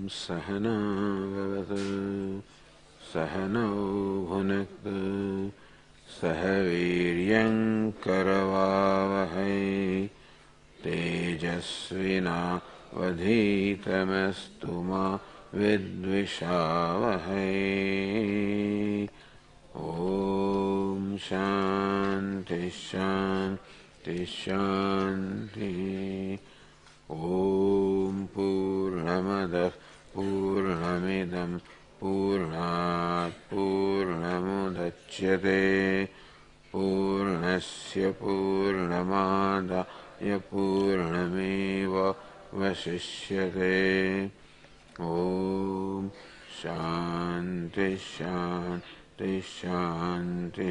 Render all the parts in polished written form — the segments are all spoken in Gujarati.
सहना भवतु सहनौ भुनक्तु सह वीर्यं करवावहै तेजस्विनावधीतमस्तु मा विद्विषावहै। ओम शांति शांति शांति। ओम पूर्णमदः पूर्णमिदं पूर्णात् पूर्णमुदच्यते पूर्णस्य पूर्णमादाय पूर्णमेवावशिष्यते। ओम शांति शांति शांति।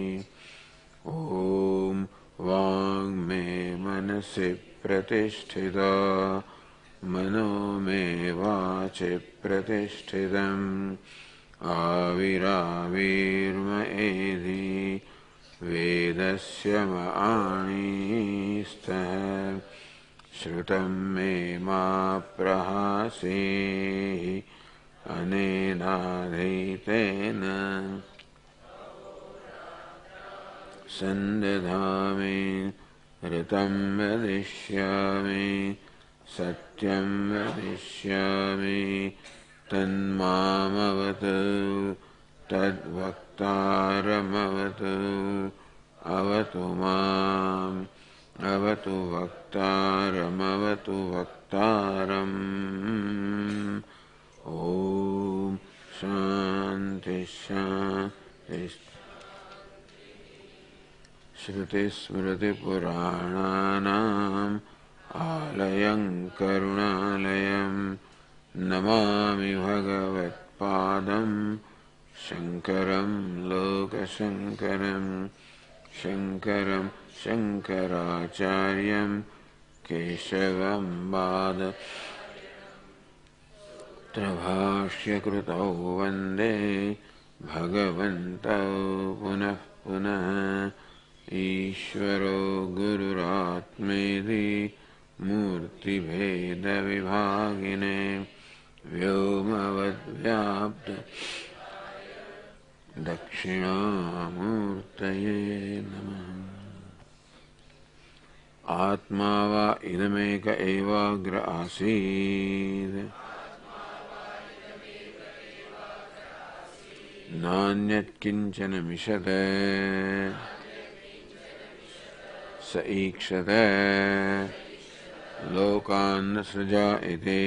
ओम वाङ् मे मनसि प्रतिष्ठिता मनो मे वाचि प्रतिष्ठितम् आविराविर्मयेधि वेदस्य मआणिस्तः श्रुतं मे मा प्रहासेः अनेनाधीतेन सन्दधामि ऋतं वदिष्यामि सत्यं वदिष्यामि तन्मामवतु तद्वक्तारमवतु अवतु माम् अवतु वक्तारमवतु वक्तारम्। ओम शांति शांति। श्रुतिस्मृतिपुराणानाम् आलयं करुणालयं नमामि भगवत्पादं शङ्करं लोकशङ्करं शङ्करं शङ्कराचार्यं केशवं भाष्यकृतौ वन्दे भगवन्तौ पुनः पुनः। ईश्वरो गुरुरात्मेति मूर्तिभेदविभागिने व्योमवद्व्याप्त दक्षिणामूर्तये नमः। आत्मा वा इदमेक एवाग्र आसीत् नान्यत् किञ्चन मिषते स ईक्षते लोकान् सृजा इति।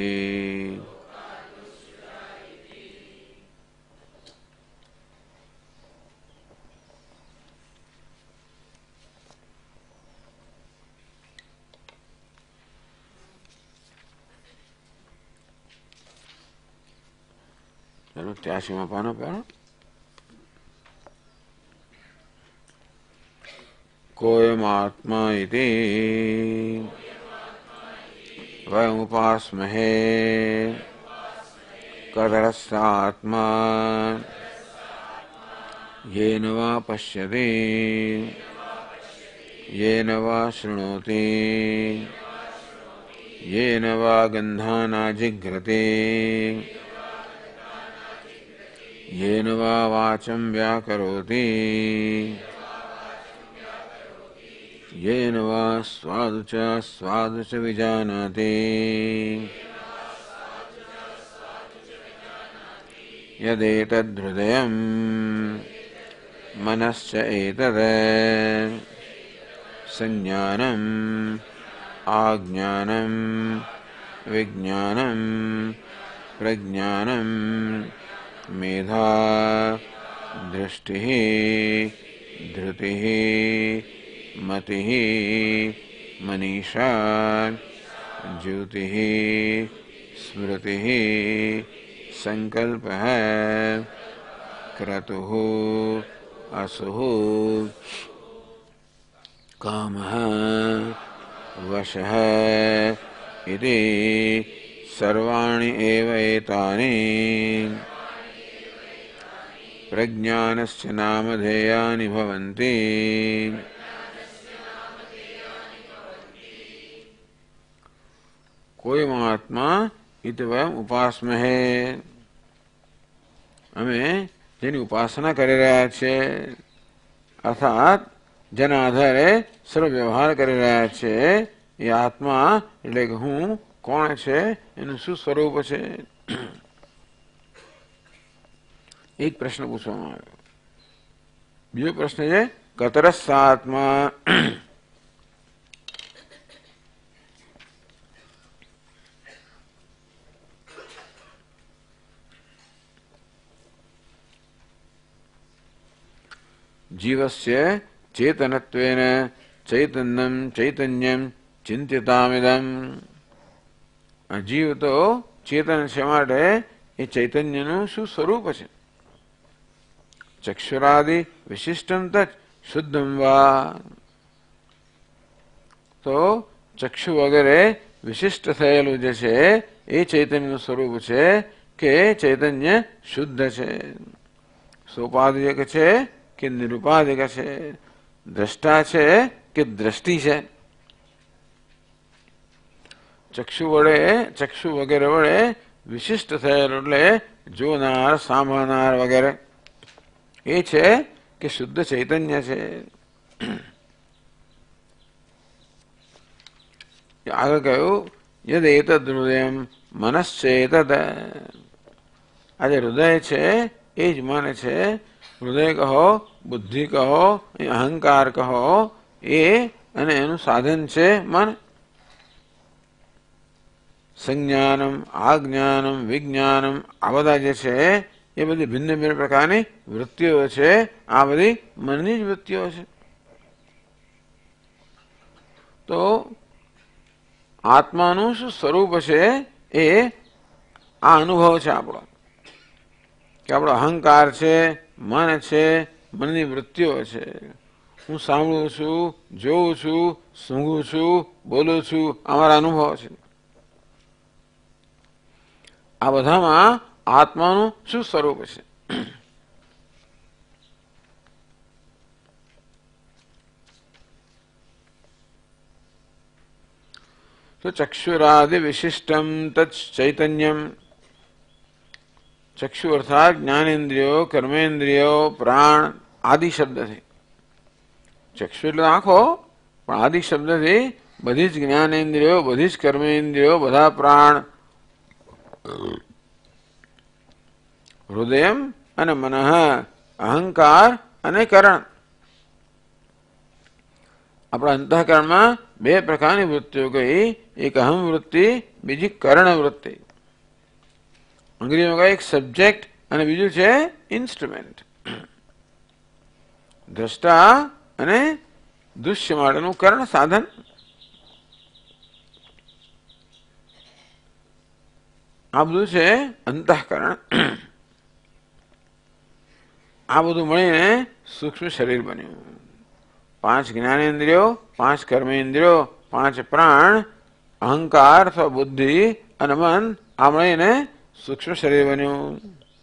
चलो 83वां पाना प्यारा। कोयमात्मा इति वयमुपास्महे कदरस्य आत्मा येन वा पश्यति येन वा शृणोति येन वा गन्धानाजिघ्रति येन वा वाचं व्याकरोति येन वा स्वादु च विजानाति यदेतद्धृदयं मनश्च एतद् संज्ञानम् आज्ञानं विज्ञानं प्रज्ञानं मेधा दृष्टिः धृतिः मतिः मनीषा ज्योतिः स्मृतिः संकल्पः क्रतुः असुः कामः वशः इति सर्वाणि एव एतानि प्रज्ञानस्य नामधेयानि भवन्ति। कोई महात्मा इति वयम उपासमहे। અમે જેની ઉપાસના કરી રહ્યા છે, અર્થાત જેના આધારે સર્વ વ્યવહાર કરી રહ્યા છે, એ આત્મા એટલે કે હું કોણ છે, એનું શું સ્વરૂપ છે? એક પ્રશ્ન પૂછવામાં આવ્યો. બીજો પ્રશ્ન છે કતરસ આત્મા. જીવસ્ય ચેતનત્વેન ચૈતન્યમ ચૈતન્યમ ચિંત્યતામિદમ. આ જીવ તો ચેતન છે માટે એ ચૈતન્યનું શું સ્વરૂપ છે? ચક્ષુરાદિ વિશિષ્ટમ તચ શુદ્ધમ વા. તો ચક્ષુ વગેરે વિશિષ્ટ થયેલું જે છે એ ચૈતન્યનું સ્વરૂપ છે કે ચૈતન્ય શુદ્ધ છે, સોપાધિક છે કે નિરુપાધિક છે, દ્રષ્ટા છે કે દ્રષ્ટિ છે. ચક્ષુ વગેરે વડે વિશિષ્ટ થયેલું એટલે જોનાર, સાંભળનાર વગેરે એ છે કે શુદ્ધ ચૈતન્ય છે. આગળ કહ્યું યદ એતદ હૃદયમ મનશ્ચેતદ. આજે હૃદય છે એ જ મન છે. હૃદય કહો, બુદ્ધિ કહો, અહંકાર કહો, એ અને એનું સાધન છે મન. સંજ્ઞાનમ, આજ્ઞાનમ, વિજ્ઞાનમ આ બધા જે છે એ બધી ભિન્ન ભિન્ન પ્રકારની વૃત્તિઓ છે. આ બધી મનની જ વૃત્તિઓ છે. તો આત્માનું શું સ્વરૂપ છે એ આ અનુભવ છે આપણો, કે આપણો અહંકાર છે, મન છે, મનની વૃત્તિઓ છે. હું સાંભળું છું, જોઉં છું, સૂંઘું છું, બોલું છું, અમારા અનુભવ છે. આ બધામાં આત્માનું શું સ્વરૂપ છે? તો ચક્ષુરાદિ વિશિષ્ટમ તત્ ચૈતન્યમ. ચક્ષુ અર્થાત જ્ઞાનેન્દ્રિયો, કર્મેન્દ્રિયો, પ્રાણ આદિ શબ્દથી. ચક્ષુ એટલે આંખો, પણ આદિ શબ્દથી બધી જ જ્ઞાનેન્દ્રિયો, બધી જ કર્મેન્દ્રિયો, બધા પ્રાણ, હૃદય અને મનઃ, અહંકાર અને કરણ. આપણા અંતઃકરણમાં બે પ્રકારની વૃત્તિઓ ગઈ, એક અહમ વૃત્તિ, બીજી કરણ વૃત્તિ. અંગ્રેજીમાં કહે એક સબ્જેક્ટ અને બીજું છે ઇન્સ્ટ્રુમેન્ટ. દ્રષ્ટા અને દૃશ્ય માટેનું કરણ સાધન. આ બધું છે અંતઃકરણ. આ બધું મળીને સૂક્ષ્મ શરીર બન્યું. 5 જ્ઞાનેન્દ્રિયો, 5 કર્મેન્દ્રિયો, 5 પ્રાણ, અહંકાર અથવા બુદ્ધિ અને મન આ મળીને સૂક્ષ્મ શરીર બન્યું.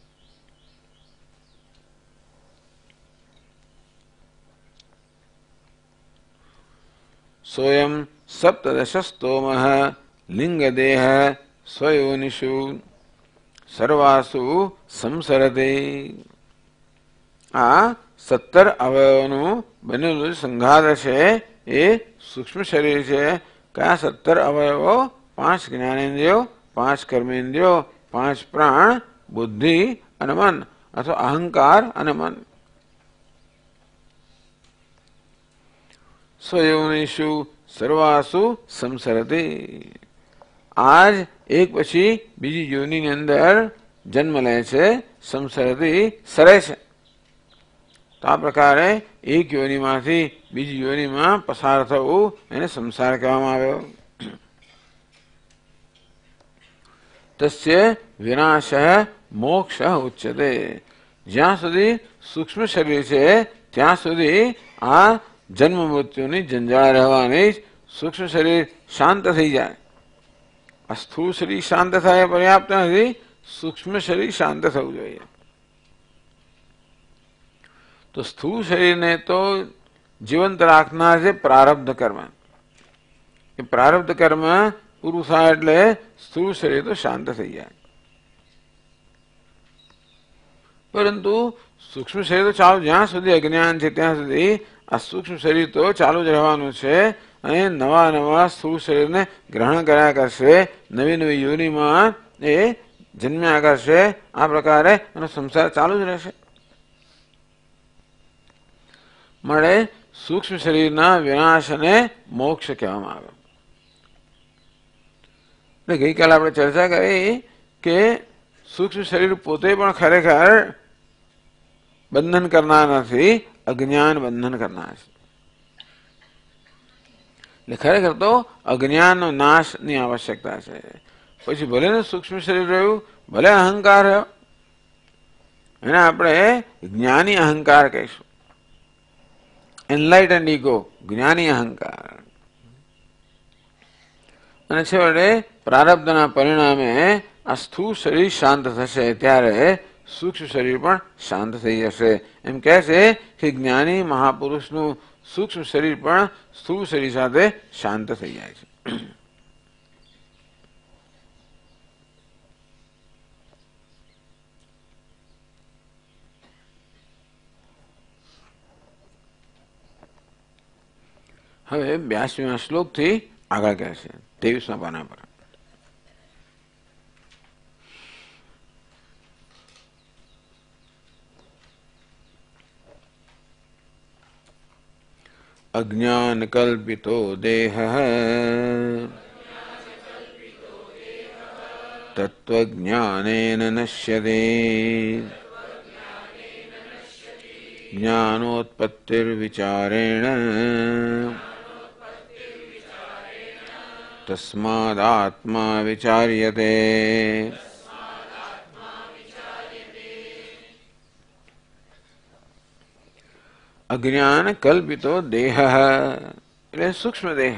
સોયમ સપ્તદશસ્તોમઃ લિંગદેહ સ્વયોનિષુ સર્વાસુ સંસરતે. આ 17 અવયવોનું બનેલું સંઘાત છે એ સૂક્ષ્મ શરીર છે. કયા 17 અવયવો? 5 જ્ઞાનેન્દ્રિયો, 5 કર્મેન્દ્રિયો, 5 પ્રાણ, બુદ્ધિ અને મન અથવા અહંકાર અને મન. સ્વયોનિષુ સર્વાસુ સંસરતે. આજ એક પછી બીજી યોનિની અંદર જન્મ લે છે. સંસરતી સરે છે. તો આ પ્રકારે એક યોનિમાંથી બીજી યોનિમાં પસાર થવું એને સંસાર કહેવામાં આવ્યો. તસ્ય વિનાશ મોક્ષ ઉચ્યતે. જ્યાં સુધી સૂક્ષ્મ શરીર છે ત્યાં સુધી આ જન્મ મૃત્યુની જંજાળ રહેવાની. સૂક્ષ્મ શરીર શાંત થઈ જાય. આ સ્થૂળ શરીર શાંત થાય પર્યાપ્ત નથી, સૂક્ષ્મ શરીર શાંત થવું જોઈએ. તો સ્થૂળ શરીરને તો જીવંત રાખનાર છે પ્રારબ્ધ કર્મ. એ પ્રારબ્ધ કર્મ પૂરું થાય એટલે સ્થૂળ શરીર તો શાંત થઈ જાય. પરંતુ સૂક્ષ્મ શરીર તો ચાલુ, જ્યાં સુધી અજ્ઞાન છે ત્યાં સુધી આ સૂક્ષ્મ શરીર તો ચાલુ જ રહેવાનું છે અને નવા નવા સ્થૂળ શરીરને ગ્રહણ કર્યા કરશે, નવી નવી યોનિમાં એ જન્મ્યા કરશે. આ પ્રકારે એનો સંસાર ચાલુ જ રહેશે. મળે સૂક્ષ્મ શરીરના વિનાશ અને મોક્ષ કહેવામાં આવે. એટલે ગઈકાલે આપણે ચર્ચા કરી કે સૂક્ષ્મ શરીર પોતે પણ ખરેખર બંધન કરનાર નથી, અજ્ઞાન બંધન કરનાર છે. એટલે ખરેખર તો અજ્ઞાનનો નાશની આવશ્યકતા છે. પછી ભલે ને સૂક્ષ્મ શરીર રહ્યું, ભલે અહંકાર રહ્યો, એને આપણે જ્ઞાની અહંકાર કહીશું. એનલાઇટન્ડ ઈગો, જ્ઞાની અહંકાર. અને છેવટે પ્રારબ્ધના પરિણામે આ સ્થૂળ શરીર શાંત થશે ત્યારે સૂક્ષ્મ શરીર પણ શાંત થઈ જશે. એમ કહે છે કે જ્ઞાની મહાપુરુષનું સૂક્ષ્મ શરીર પણ સ્થૂળ શરીર સાથે શાંત થઈ જાય છે. હવે 82મા શ્લોકથી આગળ કહે છે 23મા પાના પર. અજ્ઞાન કલ્પિતો દેહ તત્વજ્ઞાનેન નશ્યતે જ્ઞાનોત્પત્તિર્વિચારેણ તસ્માદાત્મા વિચાર્યતે. અજ્ઞાન કલ્પિતો દેહ એટલે સૂક્ષ્મ દેહ.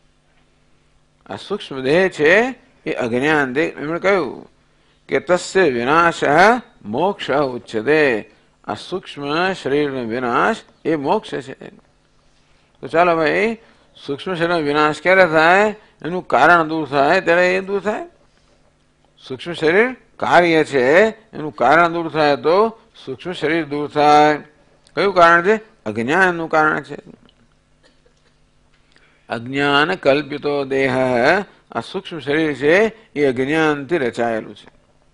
આ સૂક્ષ્મ દેહ છે એ અજ્ઞાન દેહ. એમણે કહ્યું કે તસ્ય વિનાશ મોક્ષ ઉચ્યતે. આ સૂક્ષ્મ શરીરનો વિનાશ એ મોક્ષ છે. તો ચાલો ભાઈ, સૂક્ષ્મ શરીરનો વિનાશ ક્યારે થાય, એનું કારણ દૂર થાય ત્યારે એ દૂર થાય. સૂક્ષ્મ શરીર કાર્ય છે, એનું કારણ દૂર થાય તો સૂક્ષ્મ શરીર દૂર થાય. કયું કારણ છે? અજ્ઞાનનું કારણ છે. અજ્ઞાન કલ્પિતો દેહ. આ સૂક્ષ્મ શરીર છે એ અજ્ઞાનથી રચાયેલું છે.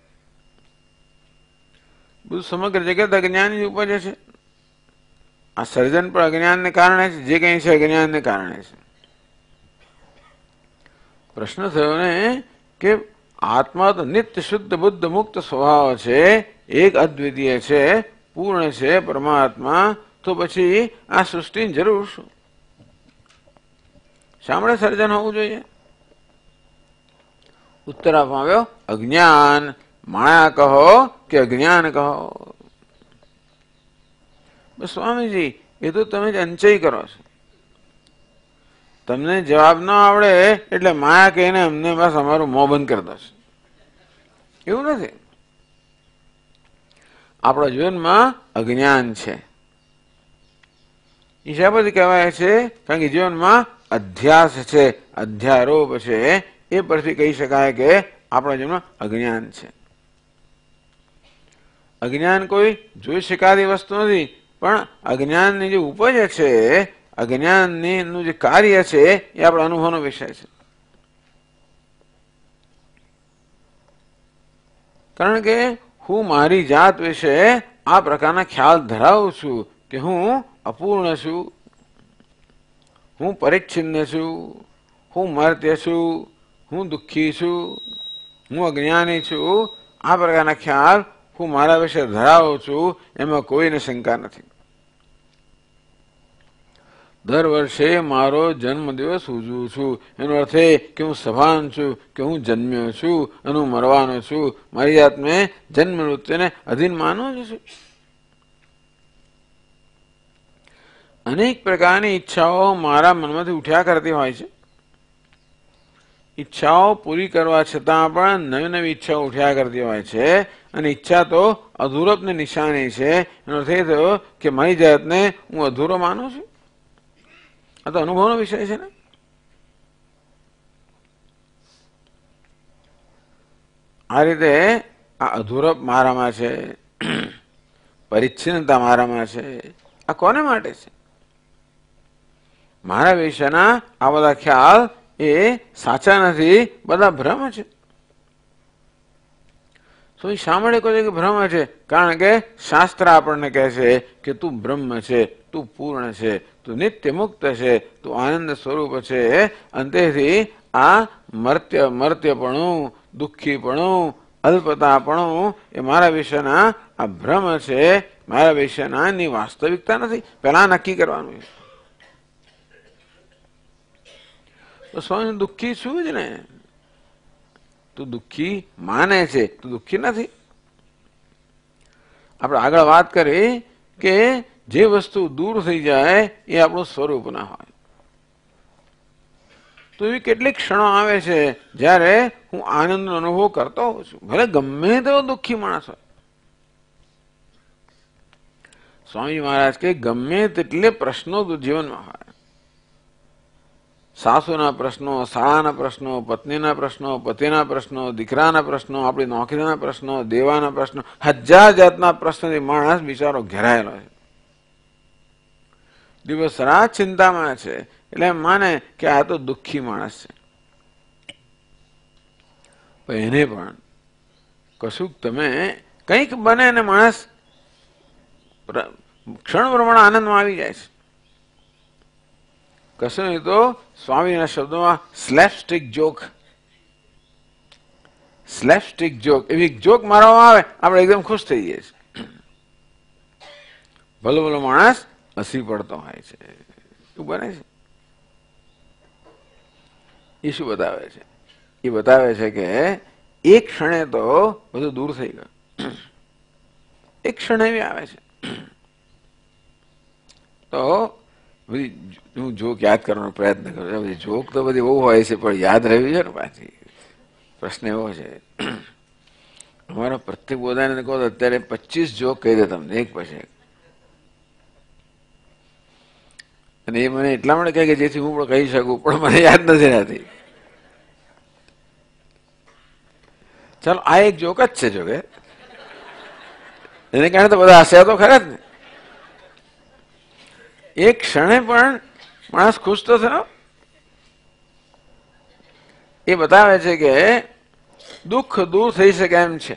બધું સમગ્ર જગત અજ્ઞાનની ઉપજ છે. આ સર્જન પણ અજ્ઞાનને કારણે છે, જે કંઈ છે અજ્ઞાનને કારણે છે. પ્રશ્ન થયો ને કે આત્મા તો નિત્ય શુદ્ધ બુદ્ધ મુક્ત સ્વભાવ છે, એક અદ્વિતીય છે, પૂર્ણ છે પરમાત્મા. તો પછી આ સૃષ્ટિની જરૂર શું? શા માટે સર્જન હોવું જોઈએ? ઉત્તર આપવામાં આવ્યો અજ્ઞાન. માયા કહો કે અજ્ઞાન કહો. સ્વામીજી, એ તો તમે જ અંચય કરો છો. તમને જવાબ ન આવડે એટલે માયા કહીને અમને બસ અમારું મોં બંધ કરી દો. એવું નથી. આપણા જીવનમાં અજ્ઞાન છે. ઈશાપતિ કહેવાય છે કારણ કે જીવનમાં અધ્યાસ છે, અધ્યારોપ છે. એ પરથી કહી શકાય કે આપણા જીવનમાં અજ્ઞાન છે. અજ્ઞાન કોઈ જોઈ શકાતી વસ્તુ નથી, પણ અજ્ઞાનની જે ઉપજ છે, અજ્ઞાનનું જે કાર્ય છે એ આપણા અનુભવનો વિષય છે. કારણ કે હું મારી જાત વિશે આ પ્રકારના ખ્યાલ ધરાવું છું કે હું અપૂર્ણ છું, હું પરિચ્છિન્ન છું, હું મર્ત્ય છું, હું દુઃખી છું, હું અજ્ઞાની છું. આ પ્રકારના ખ્યાલ હું મારા વિશે ધરાવું છું, એમાં કોઈને શંકા નથી. દર વર્ષે મારો જન્મદિવસ ઉજવું છું. એનો અર્થ એ કે હું સભાન છું, કે હું જન્મ્યો છું અને હું મરવાનો છું. મારી જાતને જન્મ મૃત્યુને અધીન માનું છું. અનેક પ્રકારની ઈચ્છાઓ મારા મનમાંથી ઉઠ્યા કરતી હોય છે. ઈચ્છાઓ પૂરી કરવા છતાં પણ નવી નવી ઈચ્છાઓ ઉઠ્યા કરતી હોય છે. અને ઈચ્છા તો અધૂરપની નિશાની છે. એનો અર્થ એ થયો કે મારી જાતને હું અધૂરો માનું છું. આ તો અનુભવનો વિષય છે ને. આ રીતે આ અધૂરપ મારામાં છે, પરિચ્છિન્નતા મારામાં છે, આ કોને માટે છે? મારા વિશેના આ બધા ખ્યાલ એ સાચા નથી, બધા ભ્રમ છે. તો એ શા માટે કહે છે કે ભ્રમ છે? કારણ કે શાસ્ત્ર આપણને કહે છે કે તું બ્રહ્મ છે, તું પૂર્ણ છે, તું નિત્ય મુક્ત છે, તું આનંદ સ્વરૂપ છે. અંતેથી આ મર્ત્યપણું, દુઃખીપણું, અલ્પતાપણું એ મારા વિશેના આ ભ્રમ છે, મારા વિશેના એની વાસ્તવિકતા નથી. પેલા નક્કી કરવાનું. તો સ્વામી દુઃખી છું જ ને. તું દુઃખી માને છે, તું દુઃખી નથી. આપણે આગળ વાત કરી કે જે વસ્તુ દૂર થઈ જાય એ આપણું સ્વરૂપ ના હોય. તો એવી કેટલીક ક્ષણો આવે છે જ્યારે હું આનંદનો અનુભવ કરતો હોઉં છું, ભલે ગમે તેવો દુઃખી માણસ હોય. સ્વામી મહારાજ કે ગમે તેટલે પ્રશ્નો જીવનમાં હોય, સાસુના પ્રશ્નો, શાળાના પ્રશ્નો, પત્નીના પ્રશ્નો, પતિના પ્રશ્નો, દીકરાના પ્રશ્નો, આપણી નોકરીના પ્રશ્નો, દેવાના પ્રશ્નો, 1000 જાતના પ્રશ્નોથી માણસ બિચારો ઘેરાયેલો છે. દિવસ રાત ચિંતામાં છે. એટલે એમ માને કે આ તો દુઃખી માણસ છે. પણ એને પણ કશુંક તમે કંઈક બને ને માણસ ક્ષણ પ્રમાણે આનંદમાં આવી જાય છે. કશું નહીં તો સ્વામીના શબ્દોમાં સ્લેપસ્ટિક જોક, સ્લેપસ્ટિક જોક, એવી જોક મારવામાં આવે આપણે એકદમ ખુશ થઈ જઈએ છીએ. ભલો ભલો માણસ હસી પડતો હોય છે. શું બને છે? એ શું બતાવે છે? એ બતાવે છે કે એક ક્ષણે તો બધું દૂર થઈ ગયું. એક ક્ષણ એવી આવે છે તો હું જોક યાદ કરવાનો પ્રયત્ન કરું. જોક તો બધી બહુ હોય છે પણ યાદ રહેવી છે ને પાછી. પ્રશ્ન એવો છે, અમારા પ્રત્યેક બધાને કહો અત્યારે 25 જોક કહી દે તમને એક પછી. અને એ મને એટલા માટે કહે કે જેથી હું પણ કહી શકું, પણ મને યાદ નથી રહેતી. ચાલો આ એક જોક જ છે. જો કે એને કારણે તો બધા હસ્યા તો ખરા જ ને. એક ક્ષણે પણ માણસ ખુશ તો થયો. એ બતાવે છે કે દુઃખ દૂર થઈ શકે એમ છે.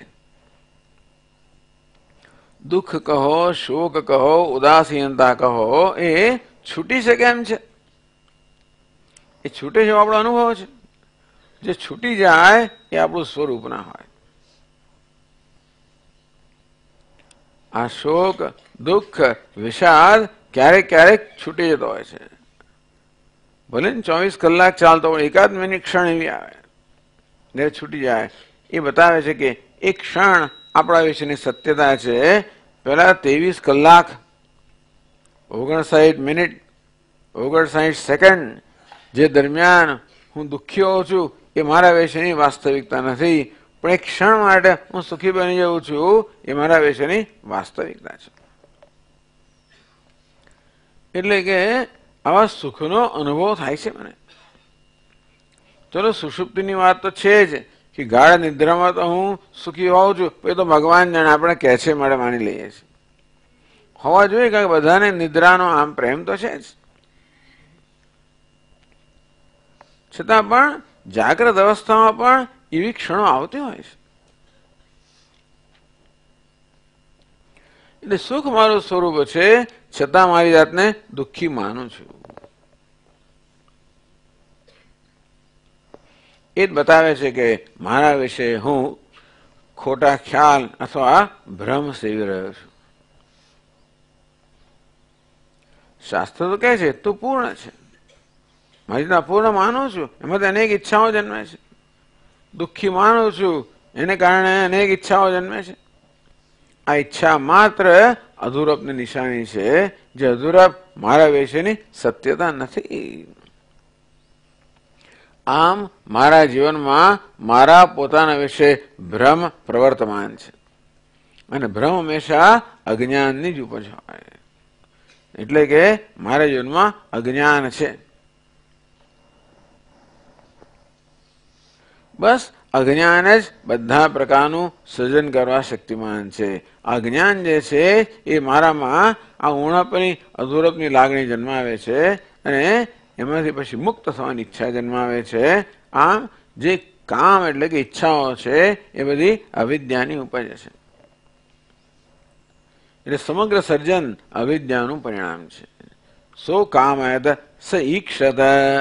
દુઃખ કહો, શોક કહો, ઉદાસીનતા કહો, એ છૂટી શકે એમ છે. એ છૂટે છે આપણો અનુભવ છે. જે છૂટી જાય એ આપણું સ્વરૂપ ના હોય. આ શોક, દુઃખ, વિષાદ ક્યારેક ક્યારેક છૂટી જતો હોય છે. ભલે ને 24 કલાક ચાલતો હોય, એકાદ મિનિટ ક્ષણ એવી આવે ને છૂટી જાય. એ બતાવે છે કે એક ક્ષણ આપણા વિશેની સત્યતા છે. પેલા 23 કલાક 59 મિનિટ 59 સેકન્ડ જે દરમિયાન હું દુઃખી હોઉં છું એ મારા વિશેની વાસ્તવિકતા નથી, પણ એક ક્ષણ માટે હું સુખી બની જાઉં છું એ મારા વિશેની વાસ્તવિકતા છે. એટલે કે આવા સુખનો અનુભવ થાય છે મને. ચલો સુષુપ્તિની વાત તો છે જ કે ગાઢ નિદ્રામાં તો હું સુખી હોઉં છું, એ તો ભગવાન જાણે, આપણે કહે છે માટે માની લઈએ છીએ. હોવા જોઈએ કારણ કે બધાને નિદ્રાનો આમ પ્રેમ તો છે જ. છતાં પણ જાગ્રત અવસ્થામાં પણ એવી ક્ષણો આવતી હોય છે. એટલે સુખ મારું સ્વરૂપ છે, છતાં મારી જાતને દુઃખી માનું છું. એ જ બતાવે છે કે મારા વિશે હું ખોટા ખ્યાલ અથવા ભ્રમ સેવી રહ્યો છું. શાસ્ત્ર તો કહે છે તું પૂર્ણ છે. મારી તો અપૂર્ણ માનું છું, એમાં તો અનેક ઈચ્છાઓ જન્મે છે. દુઃખી માનું છું, એને કારણે અનેક ઈચ્છાઓ જન્મે છે. આ ઈચ્છા માત્ર અધૂરપની નિશાની છે, જે અધૂરપ મારા વિશેની સત્યતા નથી. આમ મારા જીવનમાં મારા પોતાના વિશે ભ્રમ પ્રવર્તમાન છે, અને ભ્રમ હંમેશા અજ્ઞાનની જ ઉપજ હોય. એટલે કે મારા જીવનમાં અજ્ઞાન છે. બસ અજ્ઞાન જ બધા પ્રકારનું સર્જન કરવા શક્તિમાન છે. અજ્ઞાન જે છે એ મારામાં આ ઉણપની અધૂરપની લાગણી જન્માવે છે અને એમાંથી પછી મુક્ત થવાની ઈચ્છા જન્માવે છે. આમ જે કામ એટલે કે ઈચ્છાઓ છે એ બધી અવિદ્યાની ઉપજ છે. એટલે સમગ્ર સર્જન અવિદ્યાનું પરિણામ છે. સો કામયત સ ઈક્ષત.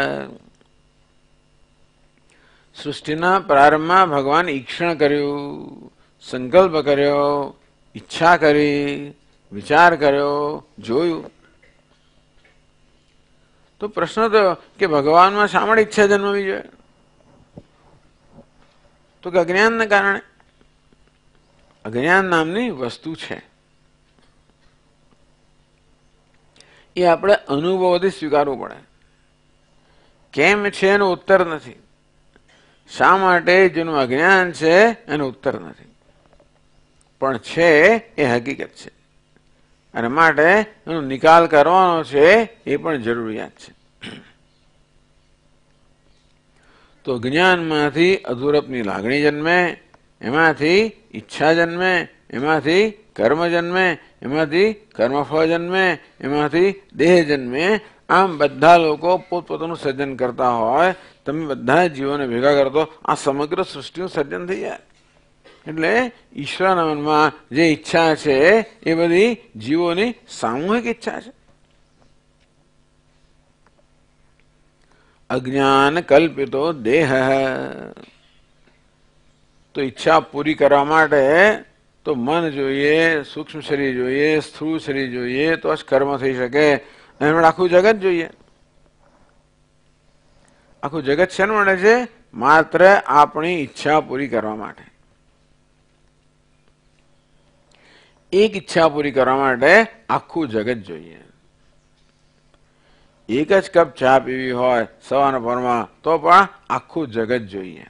સૃષ્ટિના પ્રારંભમાં ભગવાન ઈક્ષણ કર્યું, સંકલ્પ કર્યો, ઈચ્છા કરી, વિચાર કર્યો, જોયું. તો પ્રશ્ન થયો કે ભગવાનમાં શા માટે ઈચ્છા જન્મવી જોઈએ? તો કે અજ્ઞાનને કારણે. અજ્ઞાન નામની વસ્તુ છે એ આપણે અનુભવથી સ્વીકારવું પડે. કેમ છે એનો ઉત્તર નથી. શા માટે જેનું અજ્ઞાન છે એનો ઉત્તર નથી, પણ છે એ હકીકત છે અને માટે એનો નિકાલ કરવાનો છે એ પણ જરૂરિયાત છે. તો જ્ઞાનમાંથી અધૂરપની લાગણી જન્મે, એમાંથી ઈચ્છા જન્મે, એમાંથી કર્મ જન્મે, એમાંથી કર્મફળ જન્મે, એમાંથી દેહ જન્મે. આમ બધા લોકો પોતપોતાનું સર્જન કરતા હોય. તમે બધા જીવોને ભેગા કરતો આ સમગ્ર સૃષ્ટિનું સર્જન થઈ જાય. એટલે ઈશ્વરના મનમાં જે ઈચ્છા છે એ બધી જીવોની સામૂહિક ઈચ્છા છે. અજ્ઞાન કલ્પિતો દેહ. તો ઈચ્છા પૂરી કરવા માટે તો મન જોઈએ, સૂક્ષ્મ શરીર જોઈએ, સ્થૂળ શરીર જોઈએ, તો જ કર્મ થઈ શકે. એમાં આખું જગત જોઈએ. આખું જગત શેના માટે છે? માત્ર આપણી ઈચ્છા પૂરી કરવા માટે. એક ઈચ્છા પૂરી કરવા માટે આખું જગત જોઈએ. એક જ કપ ચા પીવી હોય સવારના પરમાં તો પણ આખું જગત જોઈએ.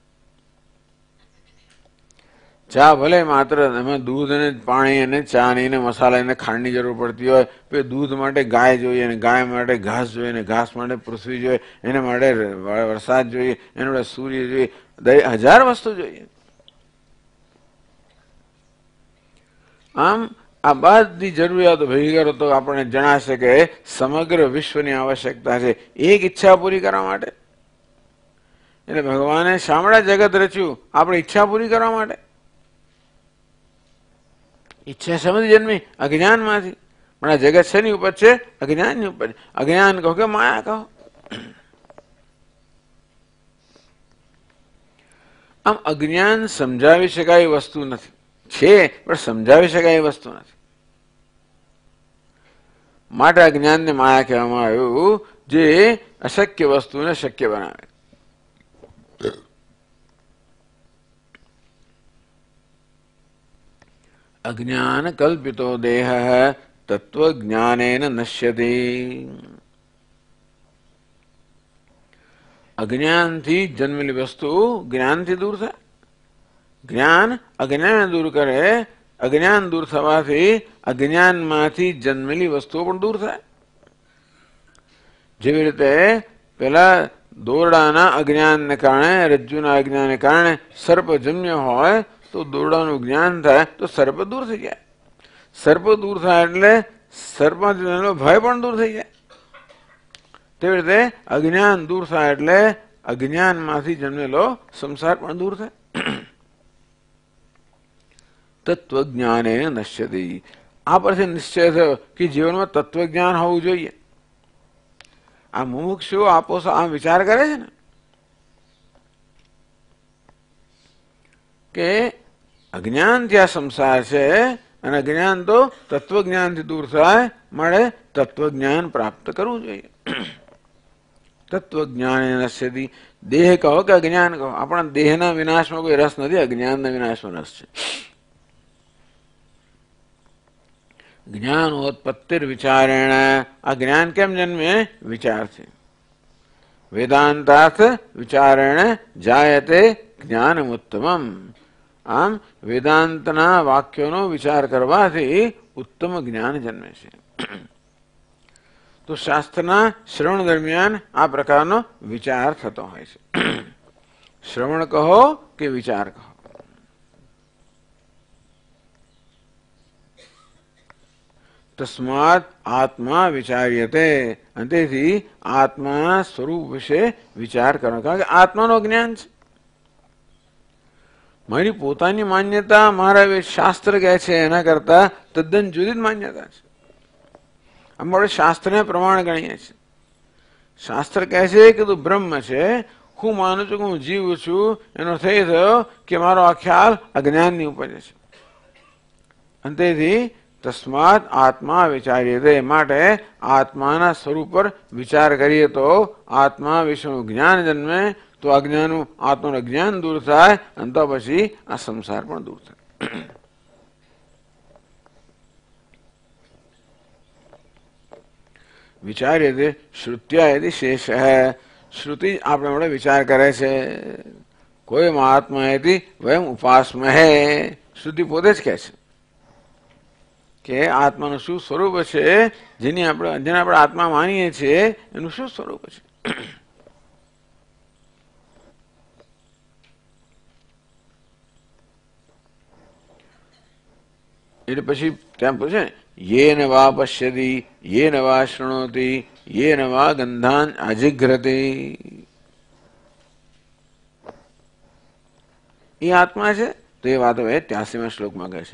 ચા ભલે માત્ર એમાં દૂધ અને પાણી અને ચા ને મસાલા અને ખાંડની જરૂર પડતી હોય, તો દૂધ માટે ગાય જોઈએ, અને ગાય માટે ઘાસ જોઈએ, અને ઘાસ માટે પૃથ્વી જોઈએ, એના માટે વરસાદ જોઈએ, એના માટે સૂર્ય જોઈએ, 1000 વસ્તુ જોઈએ. આમ આ બધી જરૂરિયાતો ભેગી કરો તો આપણને જણાશે કે સમગ્ર વિશ્વની આવશ્યકતા છે એક ઈચ્છા પૂરી કરવા માટે. એટલે ભગવાને શા માટે જગત રચ્યું? આપણે ઈચ્છા પૂરી કરવા માટે. ઈચ્છા શેમાંથી જન્મી? અજ્ઞાનમાંથી. પણ આ જગત શેની ઉપજ છે? અજ્ઞાનની ઉપજ. અજ્ઞાન કહો કે માયા કહો. આમ અજ્ઞાન સમજાવી શકાય એ વસ્તુ નથી. છે પણ સમજાવી શકાય એ વસ્તુ નથી. માટે અજ્ઞાનને માયા કહેવામાં આવ્યું, જે અશક્ય વસ્તુને શક્ય બનાવે. અજ્ઞાન કલ્પિતો દેહ તત્વજ્ઞાનેન નશ્યતિ. અજ્ઞાનથી જન્મેલી વસ્તુ જ્ઞાનથી દૂર થાય. જ્ઞાન અજ્ઞાન દૂર કરે. અજ્ઞાન દૂર થવાથી અજ્ઞાનમાંથી જન્મેલી વસ્તુઓ પણ દૂર થાય. જેવી રીતે પેલા દોરડાના અજ્ઞાનને કારણે, રજ્જુના અજ્ઞાનને કારણે સર્પ જન્મ્યો હોય તો દોરડાનું જ્ઞાન થાય તો સર્પ દૂર થઈ જાય. સર્પ દૂર થાય એટલે સર્પમાંથી જન્મેલો ભય પણ દૂર થઈ જાય. તેવી રીતે અજ્ઞાન દૂર થાય એટલે અજ્ઞાનમાંથી જન્મેલો સંસાર પણ દૂર થાય. તત્વજ્ઞાને નશ્યતિ. આ પરથી નિશ્ચય થયો કે જીવનમાં તત્વજ્ઞાન હોવું જોઈએ. આ મુમુક્ષુ આપો આ વિચાર કરે છે ને કે અજ્ઞાનથી આ સંસાર છે અને અજ્ઞાન તો તત્વજ્ઞાનથી દૂર થાય, મળે તત્વજ્ઞાન પ્રાપ્ત કરવું જોઈએ. તત્વજ્ઞાન નશ્યતિ. દેહ કહો કે અજ્ઞાન કહો, આપણા દેહના વિનાશમાં કોઈ રસ નથી, અજ્ઞાનના વિનાશમાં રસ છે. જ્ઞાનોત્પત્તિર વિચારેણ. આ જ્ઞાન કેમ જન્મે? વિચારથી. વેદાંતાર્થ વિચારેણ જાયતે જ્ઞાનમુત્તમમ. આમ વેદાંતના વાક્યોનો વિચાર કરવાથી ઉત્તમ જ્ઞાન જન્મે છે. તો શાસ્ત્રના શ્રવણ દરમિયાન આ પ્રકારનો વિચાર થતો હોય છે. શ્રવણ કહો કે વિચાર કહો. તસ્માત આત્મા વિચાર્યતે, અને તેથી આત્માના સ્વરૂપ વિશે વિચાર કરો. કારણ કે આત્માનું જ્ઞાન છે. મારી પોતાની માન્યતા મારા શાસ્ત્ર કહે છે એના કરતા તદ્દન જુદી જ માન્યતા છે. આપણે શાસ્ત્રને પ્રમાણ ગણીએ છીએ. શાસ્ત્ર કહે છે કે તું બ્રહ્મ છે, હું માનું છું કે હું જીવ છું, એનો અર્થ એ થયો કે મારો આ ખ્યાલ અજ્ઞાનની ઉપજ છે. અને તેથી તસ્માત આત્મા વિચારીએ, માટે આત્માના સ્વરૂપ પર વિચાર કરીએ તો આત્મા વિશેનું જ્ઞાન જન્મે, તો અજ્ઞાનું આત્માનું જ્ઞાન દૂર થાય, અને તો પછી આ સંસાર પણ દૂર થાય. વિચાર્યતે શ્રુત્યા શેષ, શ્રુતિ આપણે આપણે વિચાર કરે છે. કોઈ મહાત્મા વયમ ઉપાસમહે, શ્રુતિ પોતે જ કહે છે કે આત્માનું શું સ્વરૂપ છે, જેને આપણે આત્મા માનીએ છીએ એનું શું સ્વરૂપ છે. એટલે પછી ત્યાં પૂછે યેન વા પશ્યતિ, યેન વા શૃણોતિ, યેન વા ગંધાન અજિઘ્રતિ. એ આત્મા છે. તો એ વાત હવે 83મા શ્લોકમાં કહે છે.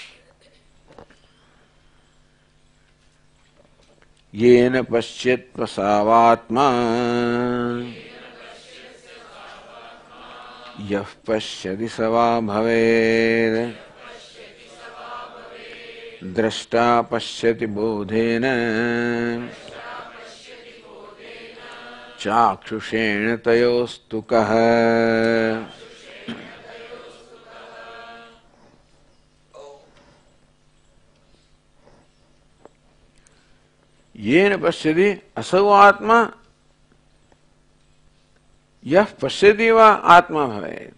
યેન પશ્યેત પ્રસાવાત્મા યઃ પશ્યતિ સ વા ભવેદ, દ્રષ્ટા પશ્યતિ બોધેન ચાક્ષુષેણ તયોસ્તુ કઃ. યેન પશ્યતિ અસૌ આત્મા યઃ પશ્યતિ વા આત્મા ભવેદ.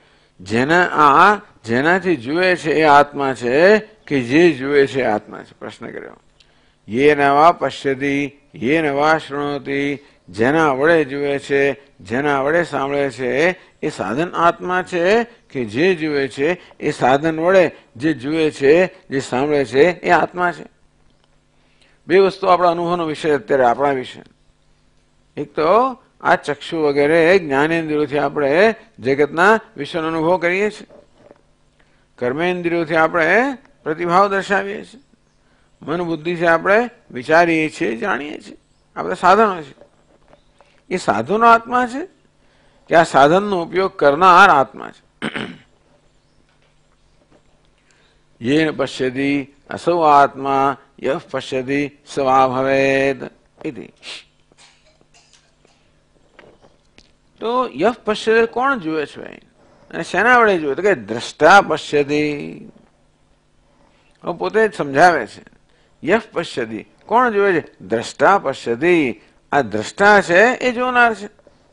જેનાથી જુએ છે એ આત્મા છે કે જે જુએ છે આત્મા છે. પ્રશ્ન કર્યો. યેન વા પશ્યતિ, યેન વા શૃણોતિ, જેના વડે જુએ છે, જેના વડે સાંભળે છે એ સાધન આત્મા છે કે જે જુએ છે એ સાધન વડે જે જુએ છે, જે સાંભળે છે એ આત્મા છે. બે વસ્તુ આપણા અનુભવનો વિષય અત્યારે આપણા વિશે. એક તો આ ચક્ષુ વગેરે જ્ઞાનેન્દ્રિયોથી આપણે જગતના વિશ્વનો અનુભવ કરીએ છીએ. કર્મેન્દ્રિયોથી આપણે પ્રતિભાવ દર્શાવીએ છીએ. મન બુદ્ધિથી આપણે વિચારીએ છીએ, જાણીએ છીએ. આ બધા સાધનો છે. એ સાધનો આત્મા છે કે આ સાધનનો ઉપયોગ કરનાર આત્મા છે. યેન પશ્યતિ અસૌ આત્મા યઃ પશ્યતિ સ વા ભવેદ. તો યઃ પશ્યતિ કોણ જુએ છે અને શેના વડે જુએ? તો કે દ્રષ્ટા પશ્યતિ. પોતે જ સમજાવે છે. યઃ પશ્યતિ કોણ જુએ છે? દ્રષ્ટા પશ્યતિ. આ દ્રષ્ટા છે એ જોનાર છે.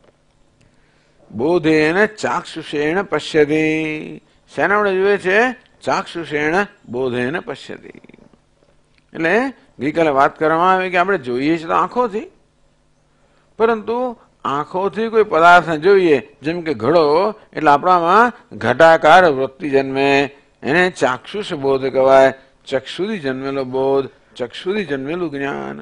બોધેન ચાક્ષુષેણ પશ્યતિ. શેના વડે જુએ છે? ચાક્ષુષેણ બોધેન પશ્યતિ. એટલે ગઈકાલે વાત કરવામાં આવી કે આપણે જોઈએ છીએ તો આંખોથી, પરંતુ આંખોથી કોઈ પદાર્થ જોઈએ, જેમ કે ઘડો, એટલે આપણામાં ઘટાકાર વૃત્તિ જન્મે, એને ચાક્ષુષ બોધ કહેવાય. ચક્ષુથી જન્મેલો બોધ, ચક્ષુથી જન્મેલું જ્ઞાન.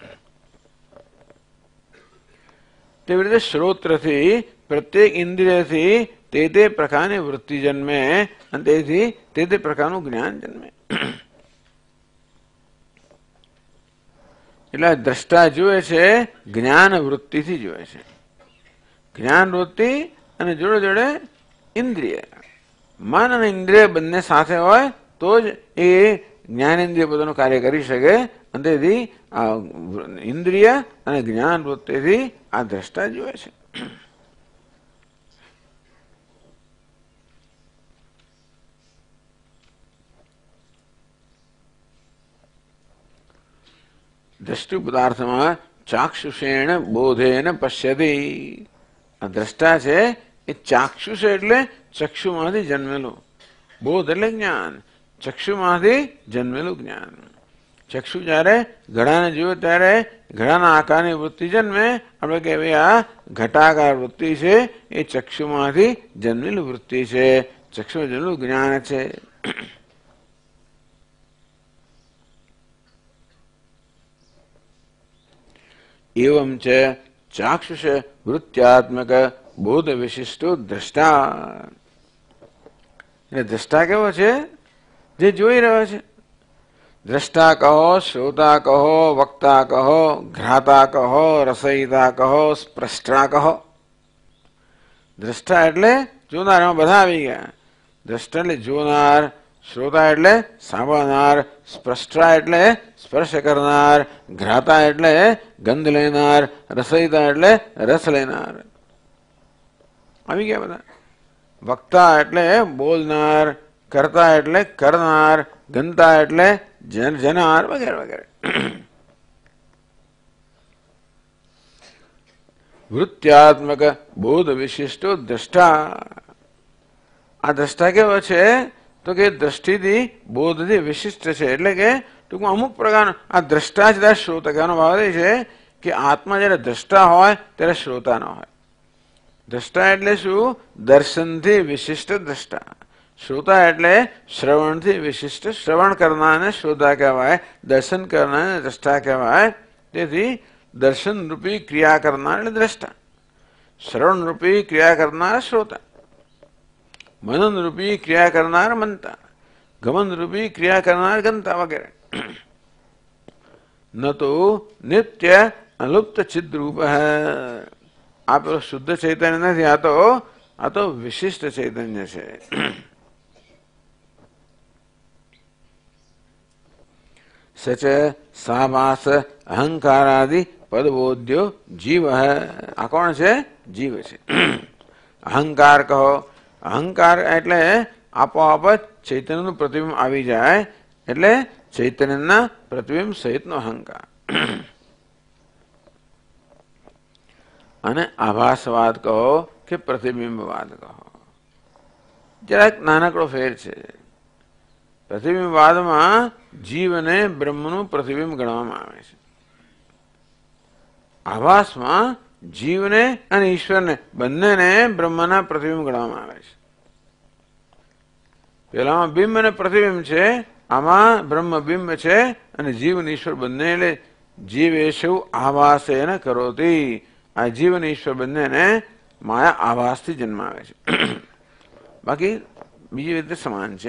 તેવી રીતે શ્રોત્રથી, પ્રત્યેક ઇન્દ્રિયથી તે પ્રકારની વૃત્તિ જન્મે, અને તેથી તે પ્રકારનું જ્ઞાન જન્મે. એટલે દ્રષ્ટા જુએ છે જ્ઞાન વૃત્તિથી જુએ છે. જ્ઞાન વૃત્તિ અને જોડે જોડે ઇન્દ્રિય, મન અને ઇન્દ્રિય બંને સાથે હોય તો જ એ જ્ઞાનેન્દ્રિય પોતાનું કાર્ય કરી શકે. અને તેથી આ ઇન્દ્રિય અને જ્ઞાન વૃત્તિથી આ દ્રષ્ટા જુએ છે. દ્રષ્ટિ પદાર્થમાં ચાક્ષુષેણ બોધેન પશ્યતિ. આ દ્રષ્ટા છે એ ચાક્ષુષ એટલે ચક્ષુમાંથી જન્મેલું, બોધ એટલે જ્ઞાન, ચક્ષુમાંથી જન્મેલું જ્ઞાન. ચક્ષુ જ્યારે ઘડાને જુએ ત્યારે ઘડાના આકારની વૃત્તિ જન્મે. આપણે કહેવાય આ ઘટાકાર વૃત્તિ છે એ ચક્ષુમાંથી જન્મેલી વૃત્તિ છે, ચક્ષુ જન્મેલું જ્ઞાન છે. એવમ છે ચાક્ષુષ વૃત્ત્યાત્મક બોધ વિશિષ્ટો દ્રષ્ટા. એટલે દ્રષ્ટા કેવો છે? જે જોઈ રહ્યો છે. દ્રષ્ટા કહો, શ્રોતા કહો, વક્તા કહો, ઘ્રાતા કહો, રસયિતા કહો, સ્પૃષ્ટા કહો. દ્રષ્ટા એટલે જોનાર, એમાં બધા આવી ગયા. દ્રષ્ટા એટલે જોનાર, શ્રોતા એટલે સાંભળનાર, સ્પૃષ્ટા એટલે સ્પર્શ કરનાર, ઘ્રાતા એટલે ગંધ લેનાર, રસયિતા એટલે રસ લેનાર. આવી ગયા બધા. વક્તા એટલે બોલનાર, કર્તા એટલે કરનાર, ગંતા એટલે જનાર, વગેરે વગેરે. વૃત્ત્યાત્મક બોધ વિશિષ્ટો દ્રષ્ટા. આ દ્રષ્ટા કેવો છે? તો કે દ્રષ્ટિથી બોધથી વિશિષ્ટ છે. એટલે કે ટૂંકમાં અમુક પ્રકારનો આ દ્રષ્ટા જ શ્રોતા. કહેવાનો ભાવ એ છે કે આત્મા જયારે દ્રષ્ટા હોય ત્યારે શ્રોતા ન હોય. દ્રષ્ટા એટલે શું? દર્શનથી વિશિષ્ટ દ્રષ્ટા. શ્રોતા એટલે શ્રવણથી વિશિષ્ટ. શ્રવણ કરનારને શ્રોતા કહેવાય, દર્શન કરનારને દ્રષ્ટા કહેવાય. તેથી દર્શન રૂપી ક્રિયા કરનાર એટલે દ્રષ્ટા, શ્રવણ રૂપી ક્રિયા કરનાર શ્રોતા, મનન રૂપી ક્રિયા કરનાર મનતા, ગમન રૂપી ક્રિયા કરનાર ગંતા વગેરે. ન તો નિત્ય અલુપ્ત ચિદ્રૂપ હૈ. આ પેલો શુદ્ધ ચૈતન્ય નથી, આ તો વિશિષ્ટ ચૈતન્ય છે. સચ સામાસ અહંકારાદિ પદબોધ્યો જીવ હૈ. આ કોણ છે? જીવ છે. અહંકાર કહો. અહંકાર એટલે આપોઆપ ચૈતન્યનું પ્રતિબિંબ આવી જાય એટલે ચૈતન્યના પ્રતિબિંબ સહિતનો અહંકાર. અને આભાસવાદ કહો કે પ્રતિબિંબવાદ કહો. જરાક નાનકડો ફેર છે. પ્રતિબિંબવાદમાં જીવને બ્રહ્મનું પ્રતિબિંબ ગણવામાં આવે છે. આભાસમાં જીવને અને ઈશ્વરને બંનેને બ્રહ્મના પ્રતિબિંબ ગણવામાં આવે છે. પેલામાં બિંબ અને પ્રતિબિંબ છે, આમાં બ્રહ્મ બિંબ છે અને જીવ અને ઈશ્વર બંને. એટલે જીવ એસુ આભાસેન કરોતિ. આ જીવ અને ઈશ્વર બંનેને માયા આભાસથી જન્મ આવે છે. બાકી બીજી રીતે સમાન છે.